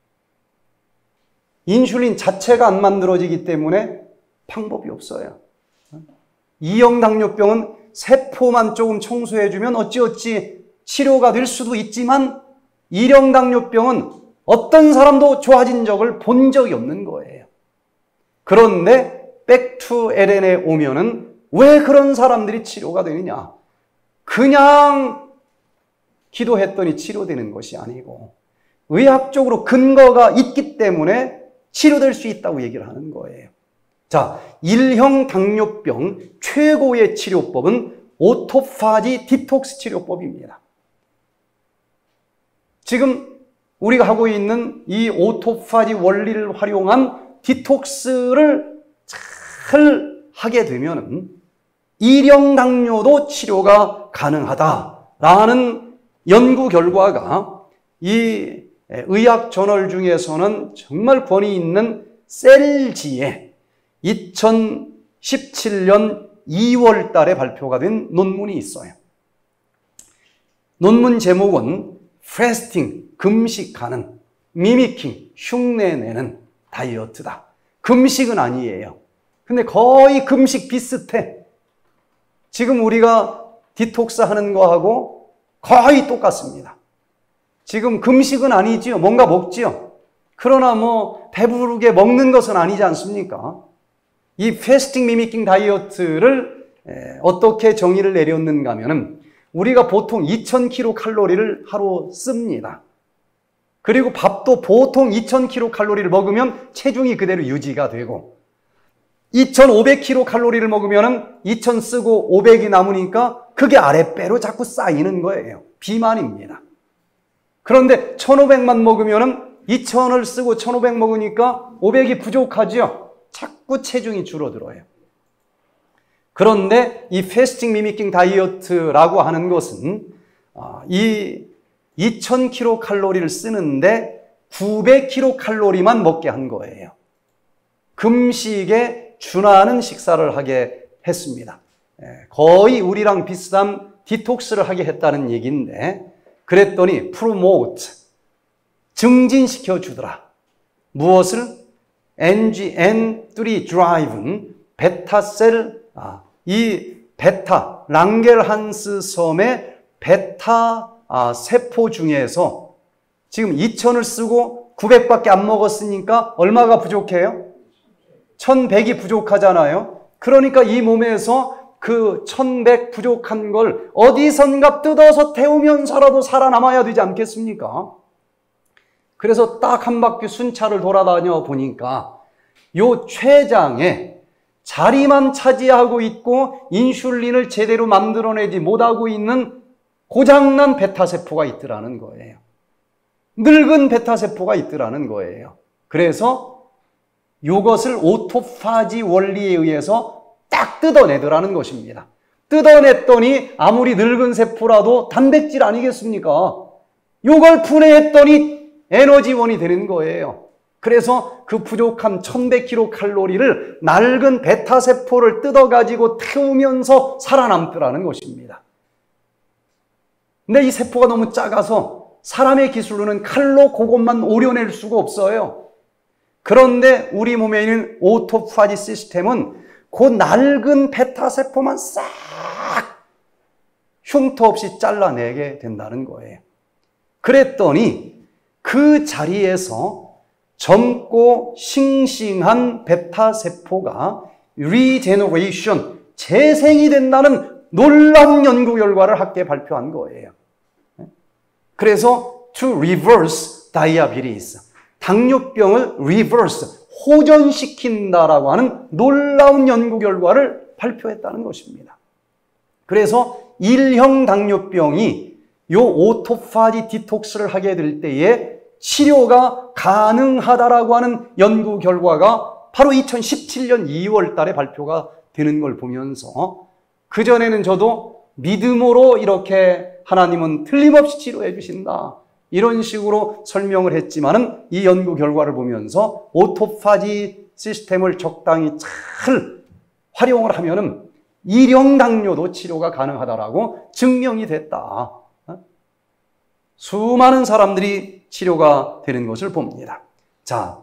인슐린 자체가 안 만들어지기 때문에 방법이 없어요. 2형 당뇨병은 세포만 조금 청소해주면 어찌어찌 치료가 될 수도 있지만 1형 당뇨병은 어떤 사람도 좋아진 적을 본 적이 없는 거예요. 그런데 백투 LN에 오면은 왜 그런 사람들이 치료가 되느냐? 그냥 기도했더니 치료되는 것이 아니고 의학적으로 근거가 있기 때문에 치료될 수 있다고 얘기를 하는 거예요. 자, 1형 당뇨병 최고의 치료법은 오토파지 디톡스 치료법입니다. 지금 우리가 하고 있는 이 오토파지 원리를 활용한 디톡스를 잘 하게 되면 1형 당뇨도 치료가 가능하다라는 연구 결과가 이 의학 저널 중에서는 정말 권위 있는 셀지에 2017년 2월 달에 발표가 된 논문이 있어요. 논문 제목은 패스팅, 금식하는, 미미킹, 흉내내는 다이어트다. 금식은 아니에요. 근데 거의 금식 비슷해. 지금 우리가 디톡스 하는 거하고 거의 똑같습니다. 지금 금식은 아니지요. 뭔가 먹지요. 그러나 배부르게 먹는 것은 아니지 않습니까? 이 패스팅 미미킹 다이어트를 어떻게 정의를 내렸는가 하면은 우리가 보통 2000kcal를 하루 씁니다. 그리고 밥도 보통 2000kcal를 먹으면 체중이 그대로 유지가 되고 2500kcal를 먹으면 2000 쓰고 500이 남으니까 그게 아랫배로 자꾸 쌓이는 거예요. 비만입니다. 그런데 1500만 먹으면 2000을 쓰고 1500 먹으니까 500이 부족하죠. 자꾸 체중이 줄어들어요. 그런데 이 패스팅 미미킹 다이어트라고 하는 것은 이 2000kcal를 쓰는데 900kcal만 먹게 한 거예요. 금식에 준하는 식사를 하게 했습니다. 거의 우리랑 비슷한 디톡스를 하게 했다는 얘기인데 그랬더니 프로모트, 증진시켜 주더라. 무엇을? NGN3 드라이브는 베타셀, 이 베타, 랑겔한스 섬의 베타 세포 중에서 지금 2000을 쓰고 900밖에 안 먹었으니까 얼마가 부족해요? 1100이 부족하잖아요. 그러니까 이 몸에서 그 1100 부족한 걸 어디선가 뜯어서 태우면서라도 살아남아야 되지 않겠습니까? 그래서 딱 한 바퀴 순찰을 돌아다녀 보니까 요 췌장에 자리만 차지하고 있고 인슐린을 제대로 만들어내지 못하고 있는 고장난 베타세포가 있더라는 거예요. 늙은 베타세포가 있더라는 거예요. 그래서 이것을 오토파지 원리에 의해서 딱 뜯어내더라는 것입니다. 뜯어냈더니 아무리 늙은 세포라도 단백질 아니겠습니까? 이걸 분해했더니 에너지원이 되는 거예요. 그래서 그 부족한 1100kcal를 낡은 베타세포를 뜯어가지고 태우면서 살아남더라는 것입니다. 근데 이 세포가 너무 작아서 사람의 기술로는 칼로 그것만 오려낼 수가 없어요. 그런데 우리 몸에 있는 오토파지 시스템은 그 낡은 베타세포만 싹 흉터 없이 잘라내게 된다는 거예요. 그랬더니 그 자리에서 젊고 싱싱한 베타세포가 리제너레이션, 재생이 된다는 놀라운 연구 결과를 학계에 발표한 거예요. 그래서 to reverse diabetes, 당뇨병을 reverse, 호전시킨다라고 하는 놀라운 연구 결과를 발표했다는 것입니다. 그래서 1형 당뇨병이 요 오토파지 디톡스를 하게 될 때에 치료가 가능하다라고 하는 연구 결과가 바로 2017년 2월 달에 발표가 되는 걸 보면서 그전에는 저도 믿음으로 이렇게 하나님은 틀림없이 치료해 주신다, 이런 식으로 설명을 했지만은 이 연구 결과를 보면서 오토파지 시스템을 적당히 잘 활용을 하면은 1형 당뇨도 치료가 가능하다라고 증명이 됐다. 수많은 사람들이 치료가 되는 것을 봅니다. 자,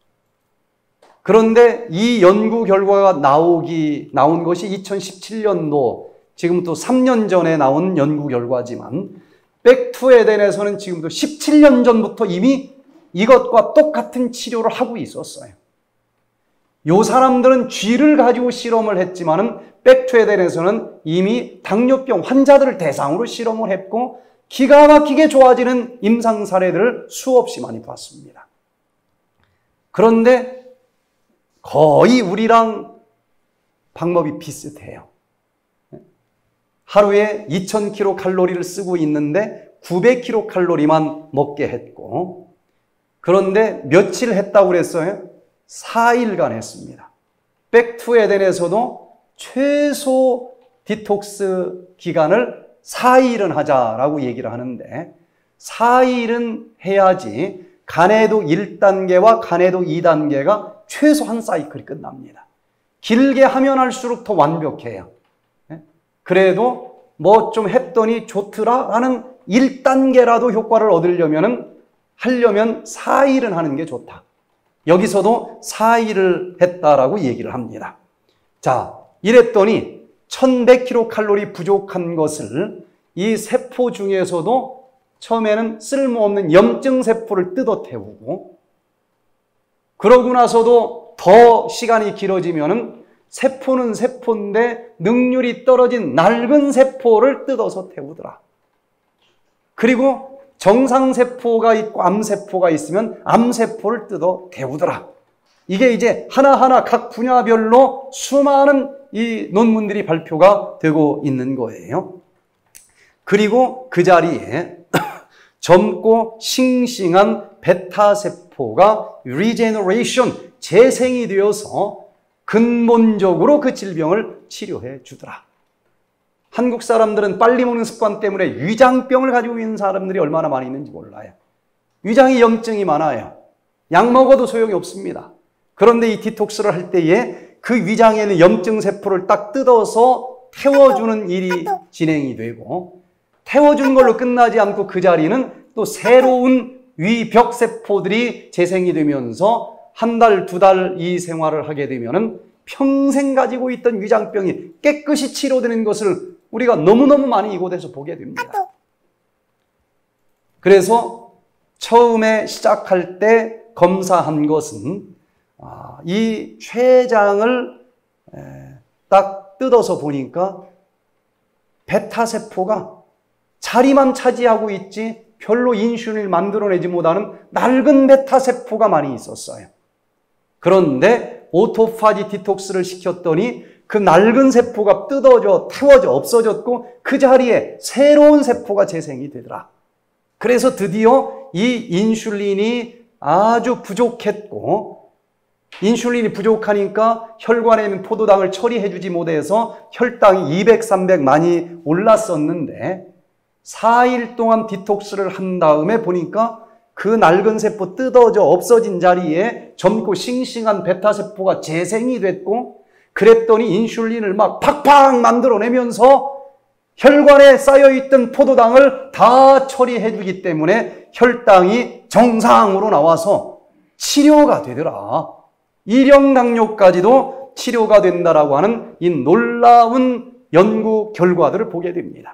그런데 이 연구 결과가 나온 것이 2017년도, 지금 또 3년 전에 나온 연구 결과지만 백투 에덴에서는 지금도 17년 전부터 이미 이것과 똑같은 치료를 하고 있었어요. 요 사람들은 쥐를 가지고 실험을 했지만은 백투 에덴에서는 이미 당뇨병 환자들을 대상으로 실험을 했고 기가 막히게 좋아지는 임상 사례들을 수없이 많이 봤습니다. 그런데 거의 우리랑 방법이 비슷해요. 하루에 2000kcal를 쓰고 있는데 900kcal만 먹게 했고, 그런데 며칠 했다고 그랬어요? 4일간 했습니다. 백투 에덴에서도 최소 디톡스 기간을 4일은 하자라고 얘기를 하는데 4일은 해야지 간해독 1단계와 간해독 2단계가 최소 한 사이클이 끝납니다. 길게 하면 할수록 더 완벽해요. 그래도 뭐 좀 했더니 좋더라 하는 1단계라도 효과를 얻으려면 하려면 4일은 하는 게 좋다. 여기서도 4일을 했다라고 얘기를 합니다. 자, 이랬더니 1100kcal 부족한 것을 이 세포 중에서도 처음에는 쓸모없는 염증 세포를 뜯어 태우고, 그러고 나서도 더 시간이 길어지면은 세포는 세포인데 능률이 떨어진 낡은 세포를 뜯어서 태우더라. 그리고 정상세포가 있고 암세포가 있으면 암세포를 뜯어 태우더라. 이게 이제 하나하나 각 분야별로 수많은 이 논문들이 발표가 되고 있는 거예요. 그리고 그 자리에 젊고 싱싱한 베타세포가 리제너레이션, 재생이 되어서 근본적으로 그 질병을 치료해 주더라. 한국 사람들은 빨리 먹는 습관 때문에 위장병을 가지고 있는 사람들이 얼마나 많이 있는지 몰라요. 위장이 염증이 많아요. 약 먹어도 소용이 없습니다. 그런데 이 디톡스를 할 때에 그 위장에 있는 염증 세포를 딱 뜯어서 태워주는 일이 진행이 되고, 태워준 걸로 끝나지 않고 그 자리는 또 새로운 위벽 세포들이 재생이 되면서 한 달, 두 달 이 생활을 하게 되면은 평생 가지고 있던 위장병이 깨끗이 치료되는 것을 우리가 너무너무 많이 이곳에서 보게 됩니다. 그래서 처음에 시작할 때 검사한 것은 이 췌장을 딱 뜯어서 보니까 베타세포가 자리만 차지하고 있지 별로 인슐린을 만들어내지 못하는 낡은 베타세포가 많이 있었어요. 그런데 오토파지 디톡스를 시켰더니 그 낡은 세포가 뜯어져 태워져 없어졌고 그 자리에 새로운 세포가 재생이 되더라. 그래서 드디어 이 인슐린이 아주 부족했고, 인슐린이 부족하니까 혈관에 있는 포도당을 처리해주지 못해서 혈당이 200, 300 많이 올랐었는데 4일 동안 디톡스를 한 다음에 보니까 그 낡은 세포 뜯어져 없어진 자리에 젊고 싱싱한 베타세포가 재생이 됐고, 그랬더니 인슐린을 막 팍팍 만들어내면서 혈관에 쌓여있던 포도당을 다 처리해주기 때문에 혈당이 정상으로 나와서 치료가 되더라. 일형당뇨까지도 치료가 된다라고 하는 이 놀라운 연구 결과들을 보게 됩니다.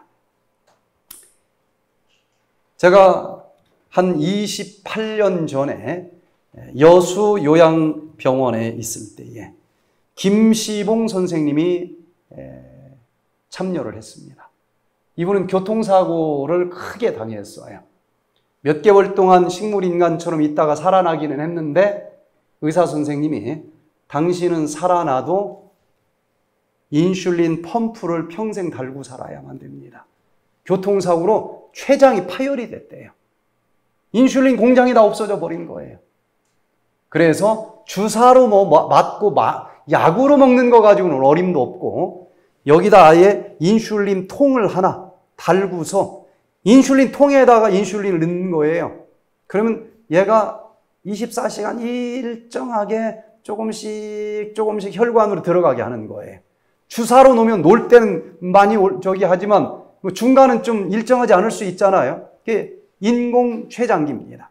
제가 한 28년 전에 여수 요양병원에 있을 때에 김시봉 선생님이 참여를 했습니다. 이분은 교통사고를 크게 당했어요. 몇 개월 동안 식물인간처럼 있다가 살아나기는 했는데 의사 선생님이 당신은 살아나도 인슐린 펌프를 평생 달고 살아야만 됩니다. 교통사고로 췌장이 파열이 됐대요. 인슐린 공장이 다 없어져 버린 거예요. 그래서 주사로 맞고 약으로 먹는 거 가지고는 어림도 없고 여기다 아예 인슐린 통을 하나 달고서 인슐린 통에다가 인슐린을 넣는 거예요. 그러면 얘가 24시간 일정하게 조금씩 혈관으로 들어가게 하는 거예요. 주사로 놓으면 놓을 때는 많이 하지만 중간은 좀 일정하지 않을 수 있잖아요. 그게 인공 췌장기입니다.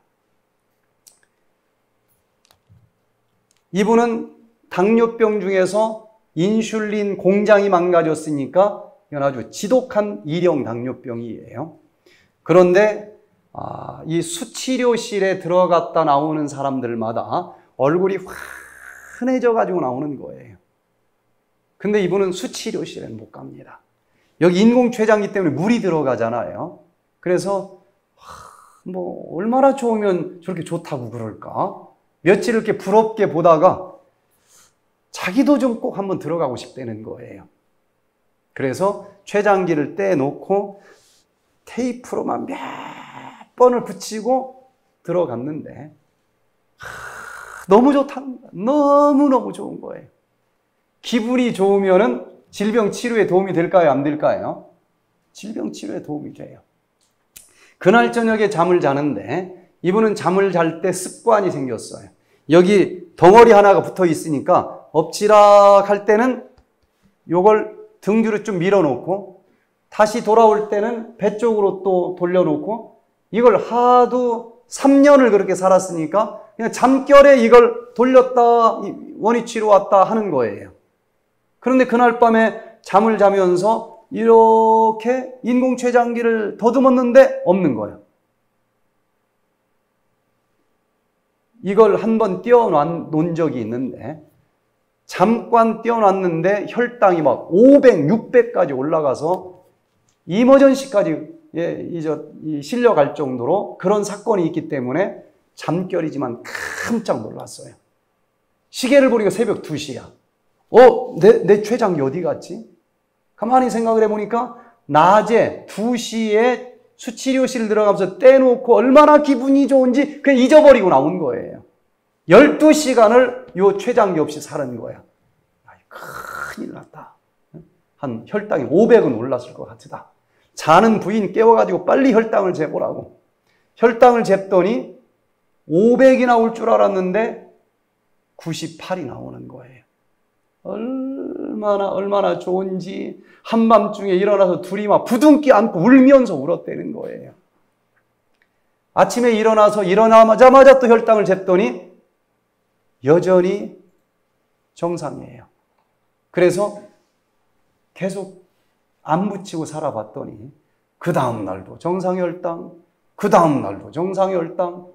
이분은 당뇨병 중에서 인슐린 공장이 망가졌으니까 이건 아주 지독한 일형 당뇨병이에요. 그런데 이 수치료실에 들어갔다 나오는 사람들마다 얼굴이 환해져 가지고 나오는 거예요. 근데 이분은 수치료실에는 못 갑니다. 여기 인공췌장기 때문에 물이 들어가잖아요. 그래서 얼마나 좋으면 저렇게 좋다고 그럴까? 며칠 이렇게 부럽게 보다가 자기도 좀 꼭 한번 들어가고 싶다는 거예요. 그래서 췌장기를 떼놓고 테이프로만 몇 번을 붙이고 들어갔는데 너무 좋다는 거예요. 너무너무 좋은 거예요. 기분이 좋으면은 질병 치료에 도움이 될까요? 안 될까요? 질병 치료에 도움이 돼요. 그날 저녁에 잠을 자는데 이분은 잠을 잘 때 습관이 생겼어요. 여기 덩어리 하나가 붙어 있으니까 엎치락 할 때는 요걸 등 뒤로 좀 밀어놓고 다시 돌아올 때는 배 쪽으로 또 돌려놓고 이걸 하도 3년을 그렇게 살았으니까 그냥 잠결에 이걸 돌렸다 원위치로 왔다 하는 거예요. 그런데 그날 밤에 잠을 자면서 이렇게 인공췌장기를 더듬었는데 없는 거예요. 이걸 한번 띄워놓은 적이 있는데 잠깐 띄워놨는데 혈당이 막 500, 600까지 올라가서 이머전시까지 실려갈 정도로 그런 사건이 있기 때문에 잠결이지만 깜짝 놀랐어요. 시계를 보니까 새벽 2시야. 내 췌장기 어디 갔지? 가만히 생각을 해보니까 낮에 2시에 수치료실 들어가면서 떼놓고 얼마나 기분이 좋은지 그냥 잊어버리고 나온 거예요. 12시간을 요 췌장기 없이 살은 거야. 큰일 났다. 한 혈당이 500은 올랐을 것 같다. 자는 부인 깨워가지고 빨리 혈당을 재보라고. 혈당을 쟀더니 500이 나올 줄 알았는데 98이 나오는 거예요. 얼마나 좋은지 한밤중에 일어나서 둘이 막 부둥키 안고 울면서 울었다는 거예요. 아침에 일어나자마자 또 혈당을 쟀더니 여전히 정상이에요. 그래서 계속 안 붙이고 살아봤더니 그 다음 날도 정상혈당, 그 다음 날도 정상혈당.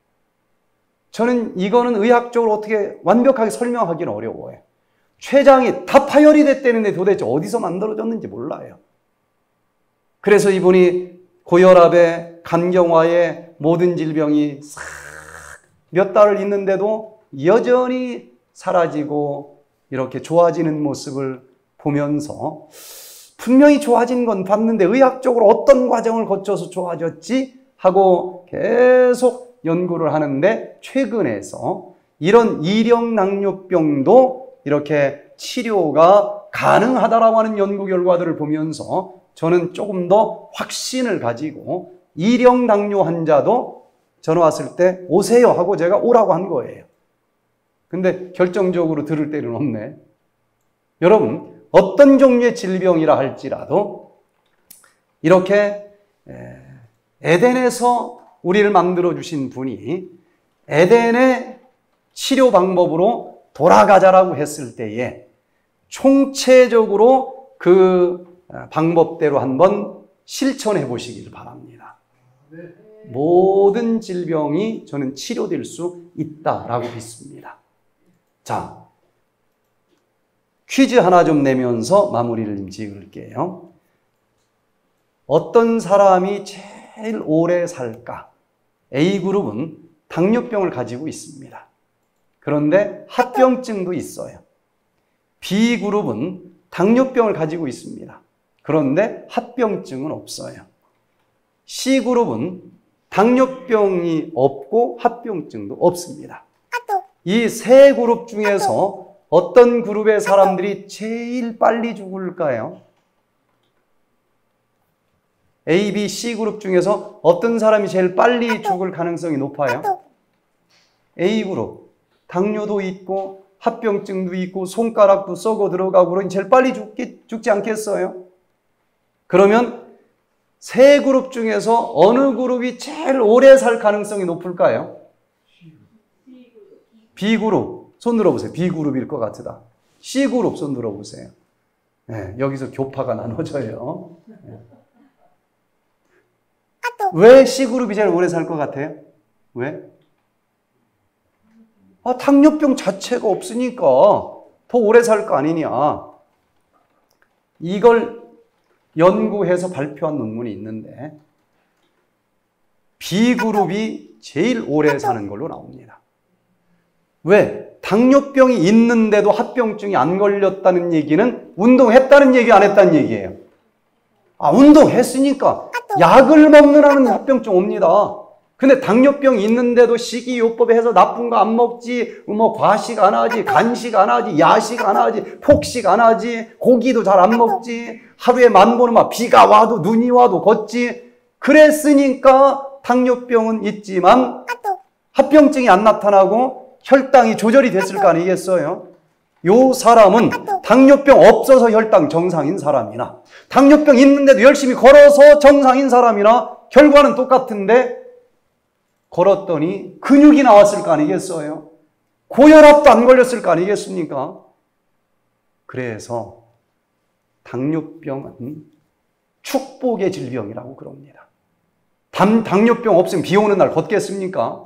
저는 이거는 의학적으로 어떻게 완벽하게 설명하기는 어려워요. 췌장이 다 파열이 됐다는데 도대체 어디서 만들어졌는지 몰라요. 그래서 이분이 고혈압에 간경화에 모든 질병이 싹 몇 달을 있는데도 여전히 사라지고 이렇게 좋아지는 모습을 보면서 분명히 좋아진 건 봤는데 의학적으로 어떤 과정을 거쳐서 좋아졌지 하고 계속 연구를 하는데 최근에서 이런 일형당뇨병도 이렇게 치료가 가능하다라고 하는 연구 결과들을 보면서 저는 조금 더 확신을 가지고 일형당뇨 환자도 전화 왔을 때 오세요 하고 제가 오라고 한 거예요. 근데 결정적으로 들을 때는 없네. 여러분, 어떤 종류의 질병이라 할지라도 이렇게 에덴에서 우리를 만들어 주신 분이 에덴의 치료 방법으로 돌아가자라고 했을 때에 총체적으로 그 방법대로 한번 실천해 보시길 바랍니다. 모든 질병이 저는 치료될 수 있다라고 믿습니다. 자, 퀴즈 하나 좀 내면서 마무리를 좀 지을게요. 어떤 사람이 제일 오래 살까? A그룹은 당뇨병을 가지고 있습니다. 그런데 합병증도 있어요. B그룹은 당뇨병을 가지고 있습니다. 그런데 합병증은 없어요. C그룹은 당뇨병이 없고 합병증도 없습니다. 이 세 그룹 중에서 어떤 그룹의 사람들이 제일 빨리 죽을까요? A, B, C 그룹 중에서 어떤 사람이 제일 빨리 죽을 가능성이 높아요? A 그룹. 당뇨도 있고 합병증도 있고 손가락도 썩어 들어가고 그러니 제일 빨리 죽지 않겠어요? 그러면 세 그룹 중에서 어느 그룹이 제일 오래 살 가능성이 높을까요? B그룹. 손 들어보세요. B그룹일 것 같으다. C그룹 손 들어보세요. 네, 여기서 교파가 나눠져요. 네. 왜 C그룹이 제일 오래 살 것 같아요? 왜? 당뇨병 자체가 없으니까 더 오래 살 거 아니냐. 이걸 연구해서 발표한 논문이 있는데 B그룹이 제일 오래 사는 걸로 나옵니다. 왜? 당뇨병이 있는데도 합병증이 안 걸렸다는 얘기는 운동했다는 얘기, 안 했다는 얘기예요. 운동했으니까 약을 먹는 한은 합병증 옵니다. 근데 당뇨병이 있는데도 식이요법에 해서 나쁜 거 안 먹지, 과식 안 하지, 간식 안 하지, 야식 안 하지, 폭식 안 하지, 고기도 잘 안 먹지, 하루에 10,000번은 비가 와도 눈이 와도 걷지. 그랬으니까 당뇨병은 있지만 합병증이 안 나타나고 혈당이 조절이 됐을 거 아니겠어요? 요 사람은 당뇨병 없어서 혈당 정상인 사람이나 당뇨병 있는데도 열심히 걸어서 정상인 사람이나 결과는 똑같은데 걸었더니 근육이 나왔을 거 아니겠어요? 고혈압도 안 걸렸을 거 아니겠습니까? 그래서 당뇨병은 축복의 질병이라고 그럽니다. 당뇨병 없으면 비 오는 날 걷겠습니까?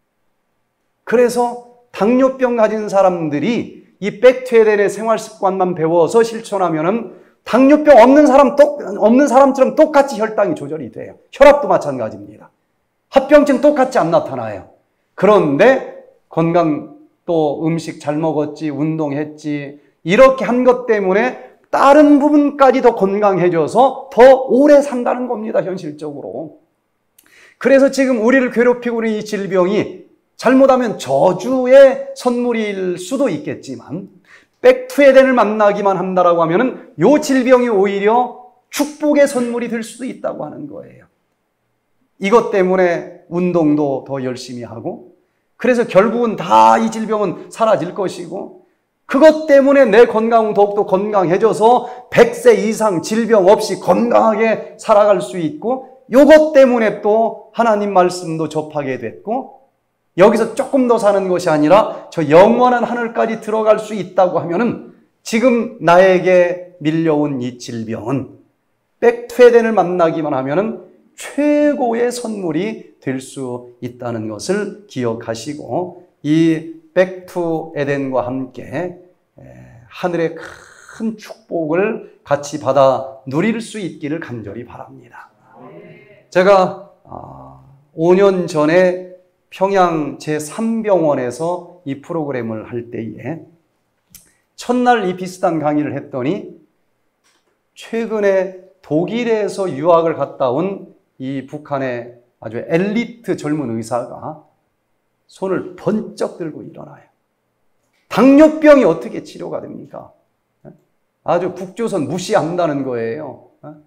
그래서 당뇨병 가진 사람들이 이 백투에덴의 생활 습관만 배워서 실천하면은 당뇨병 없는 사람처럼 똑같이 혈당이 조절이 돼요. 혈압도 마찬가지입니다. 합병증 똑같이 안 나타나요. 그런데 건강 또 음식 잘 먹었지, 운동했지, 이렇게 한 것 때문에 다른 부분까지 더 건강해져서 더 오래 산다는 겁니다, 현실적으로. 그래서 지금 우리를 괴롭히고 있는 이 질병이 잘못하면 저주의 선물일 수도 있겠지만 백투에덴을 만나기만 한다라고 하면은 이 질병이 오히려 축복의 선물이 될 수도 있다고 하는 거예요. 이것 때문에 운동도 더 열심히 하고, 그래서 결국은 다 이 질병은 사라질 것이고, 그것 때문에 내 건강은 더욱더 건강해져서 100세 이상 질병 없이 건강하게 살아갈 수 있고, 이것 때문에 또 하나님 말씀도 접하게 됐고, 여기서 조금 더 사는 것이 아니라 저 영원한 하늘까지 들어갈 수 있다고 하면은 지금 나에게 밀려온 이 질병은 백투에덴을 만나기만 하면은 최고의 선물이 될 수 있다는 것을 기억하시고, 이 백투에덴과 함께 하늘의 큰 축복을 같이 받아 누릴 수 있기를 간절히 바랍니다. 제가 5년 전에 평양 제3병원에서 이 프로그램을 할 때에 첫날 이 비슷한 강의를 했더니 최근에 독일에서 유학을 갔다 온 이 북한의 아주 엘리트 젊은 의사가 손을 번쩍 들고 일어나요. 당뇨병이 어떻게 치료가 됩니까? 아주 북조선 무시한다는 거예요.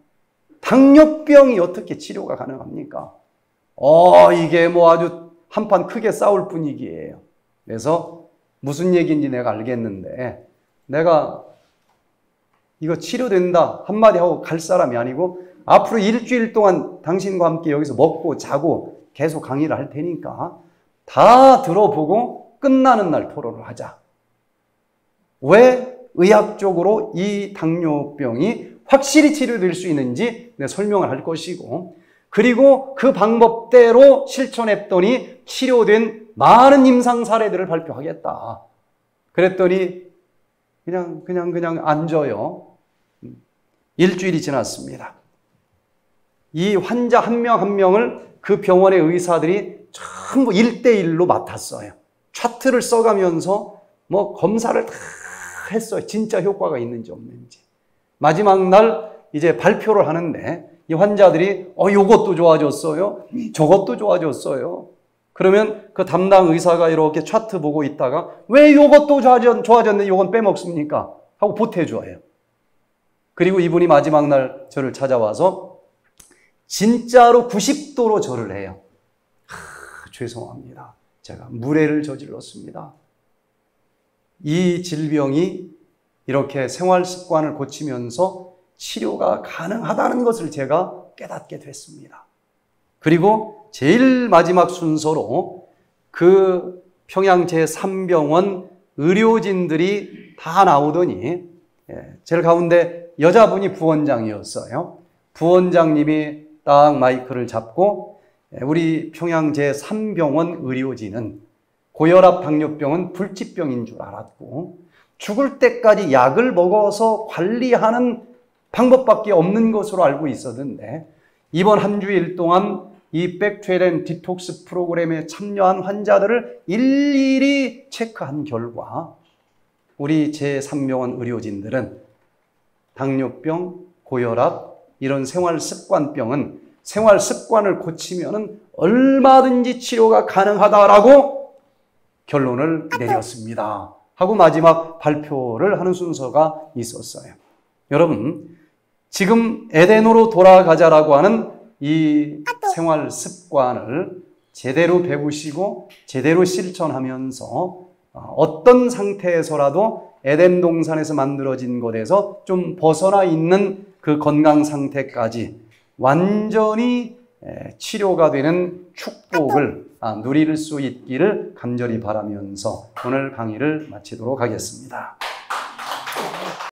당뇨병이 어떻게 치료가 가능합니까? 이게 아주 한판 크게 싸울 분위기예요. 그래서 무슨 얘기인지 내가 알겠는데, 내가 이거 치료된다 한마디 하고 갈 사람이 아니고, 앞으로 일주일 동안 당신과 함께 여기서 먹고 자고 계속 강의를 할 테니까 다 들어보고 끝나는 날 토론을 하자. 왜 의학적으로 이 당뇨병이 확실히 치료될 수 있는지 내가 설명을 할 것이고, 그리고 그 방법대로 실천했더니 치료된 많은 임상 사례들을 발표하겠다. 그랬더니 그냥 앉아요. 일주일이 지났습니다. 이 환자 한 명 한 명을 그 병원의 의사들이 전부 1대1로 맡았어요. 차트를 써가면서 검사를 다 했어요. 진짜 효과가 있는지 없는지. 마지막 날 이제 발표를 하는데 이 환자들이 요것도 좋아졌어요. 저것도 좋아졌어요. 그러면 그 담당 의사가 이렇게 차트 보고 있다가 왜 요것도 좋아졌는데 요건 빼먹습니까? 하고 보태줘요. 그리고 이분이 마지막 날 저를 찾아와서 진짜로 90도로 절을 해요. 죄송합니다. 제가 무례를 저질렀습니다. 이 질병이 이렇게 생활 습관을 고치면서 치료가 가능하다는 것을 제가 깨닫게 됐습니다. 그리고 제일 마지막 순서로 그 평양 제3병원 의료진들이 다 나오더니 제일 가운데 여자분이 부원장이었어요. 부원장님이 딱 마이크를 잡고 우리 평양 제3병원 의료진은 고혈압 당뇨병은 불치병인 줄 알았고 죽을 때까지 약을 먹어서 관리하는 방법밖에 없는 것으로 알고 있었는데 이번 한 주일 동안 이 백투 디톡스 프로그램에 참여한 환자들을 일일이 체크한 결과 우리 제3병원 의료진들은 당뇨병, 고혈압, 이런 생활습관병은 생활습관을 고치면 얼마든지 치료가 가능하다라고 결론을 내렸습니다. 하고 마지막 발표를 하는 순서가 있었어요. 여러분, 지금 에덴으로 돌아가자라고 하는 이 생활 습관을 제대로 배우시고 제대로 실천하면서 어떤 상태에서라도 에덴 동산에서 만들어진 것에서 좀 벗어나 있는 그 건강 상태까지 완전히 치료가 되는 축복을 누릴 수 있기를 간절히 바라면서 오늘 강의를 마치도록 하겠습니다.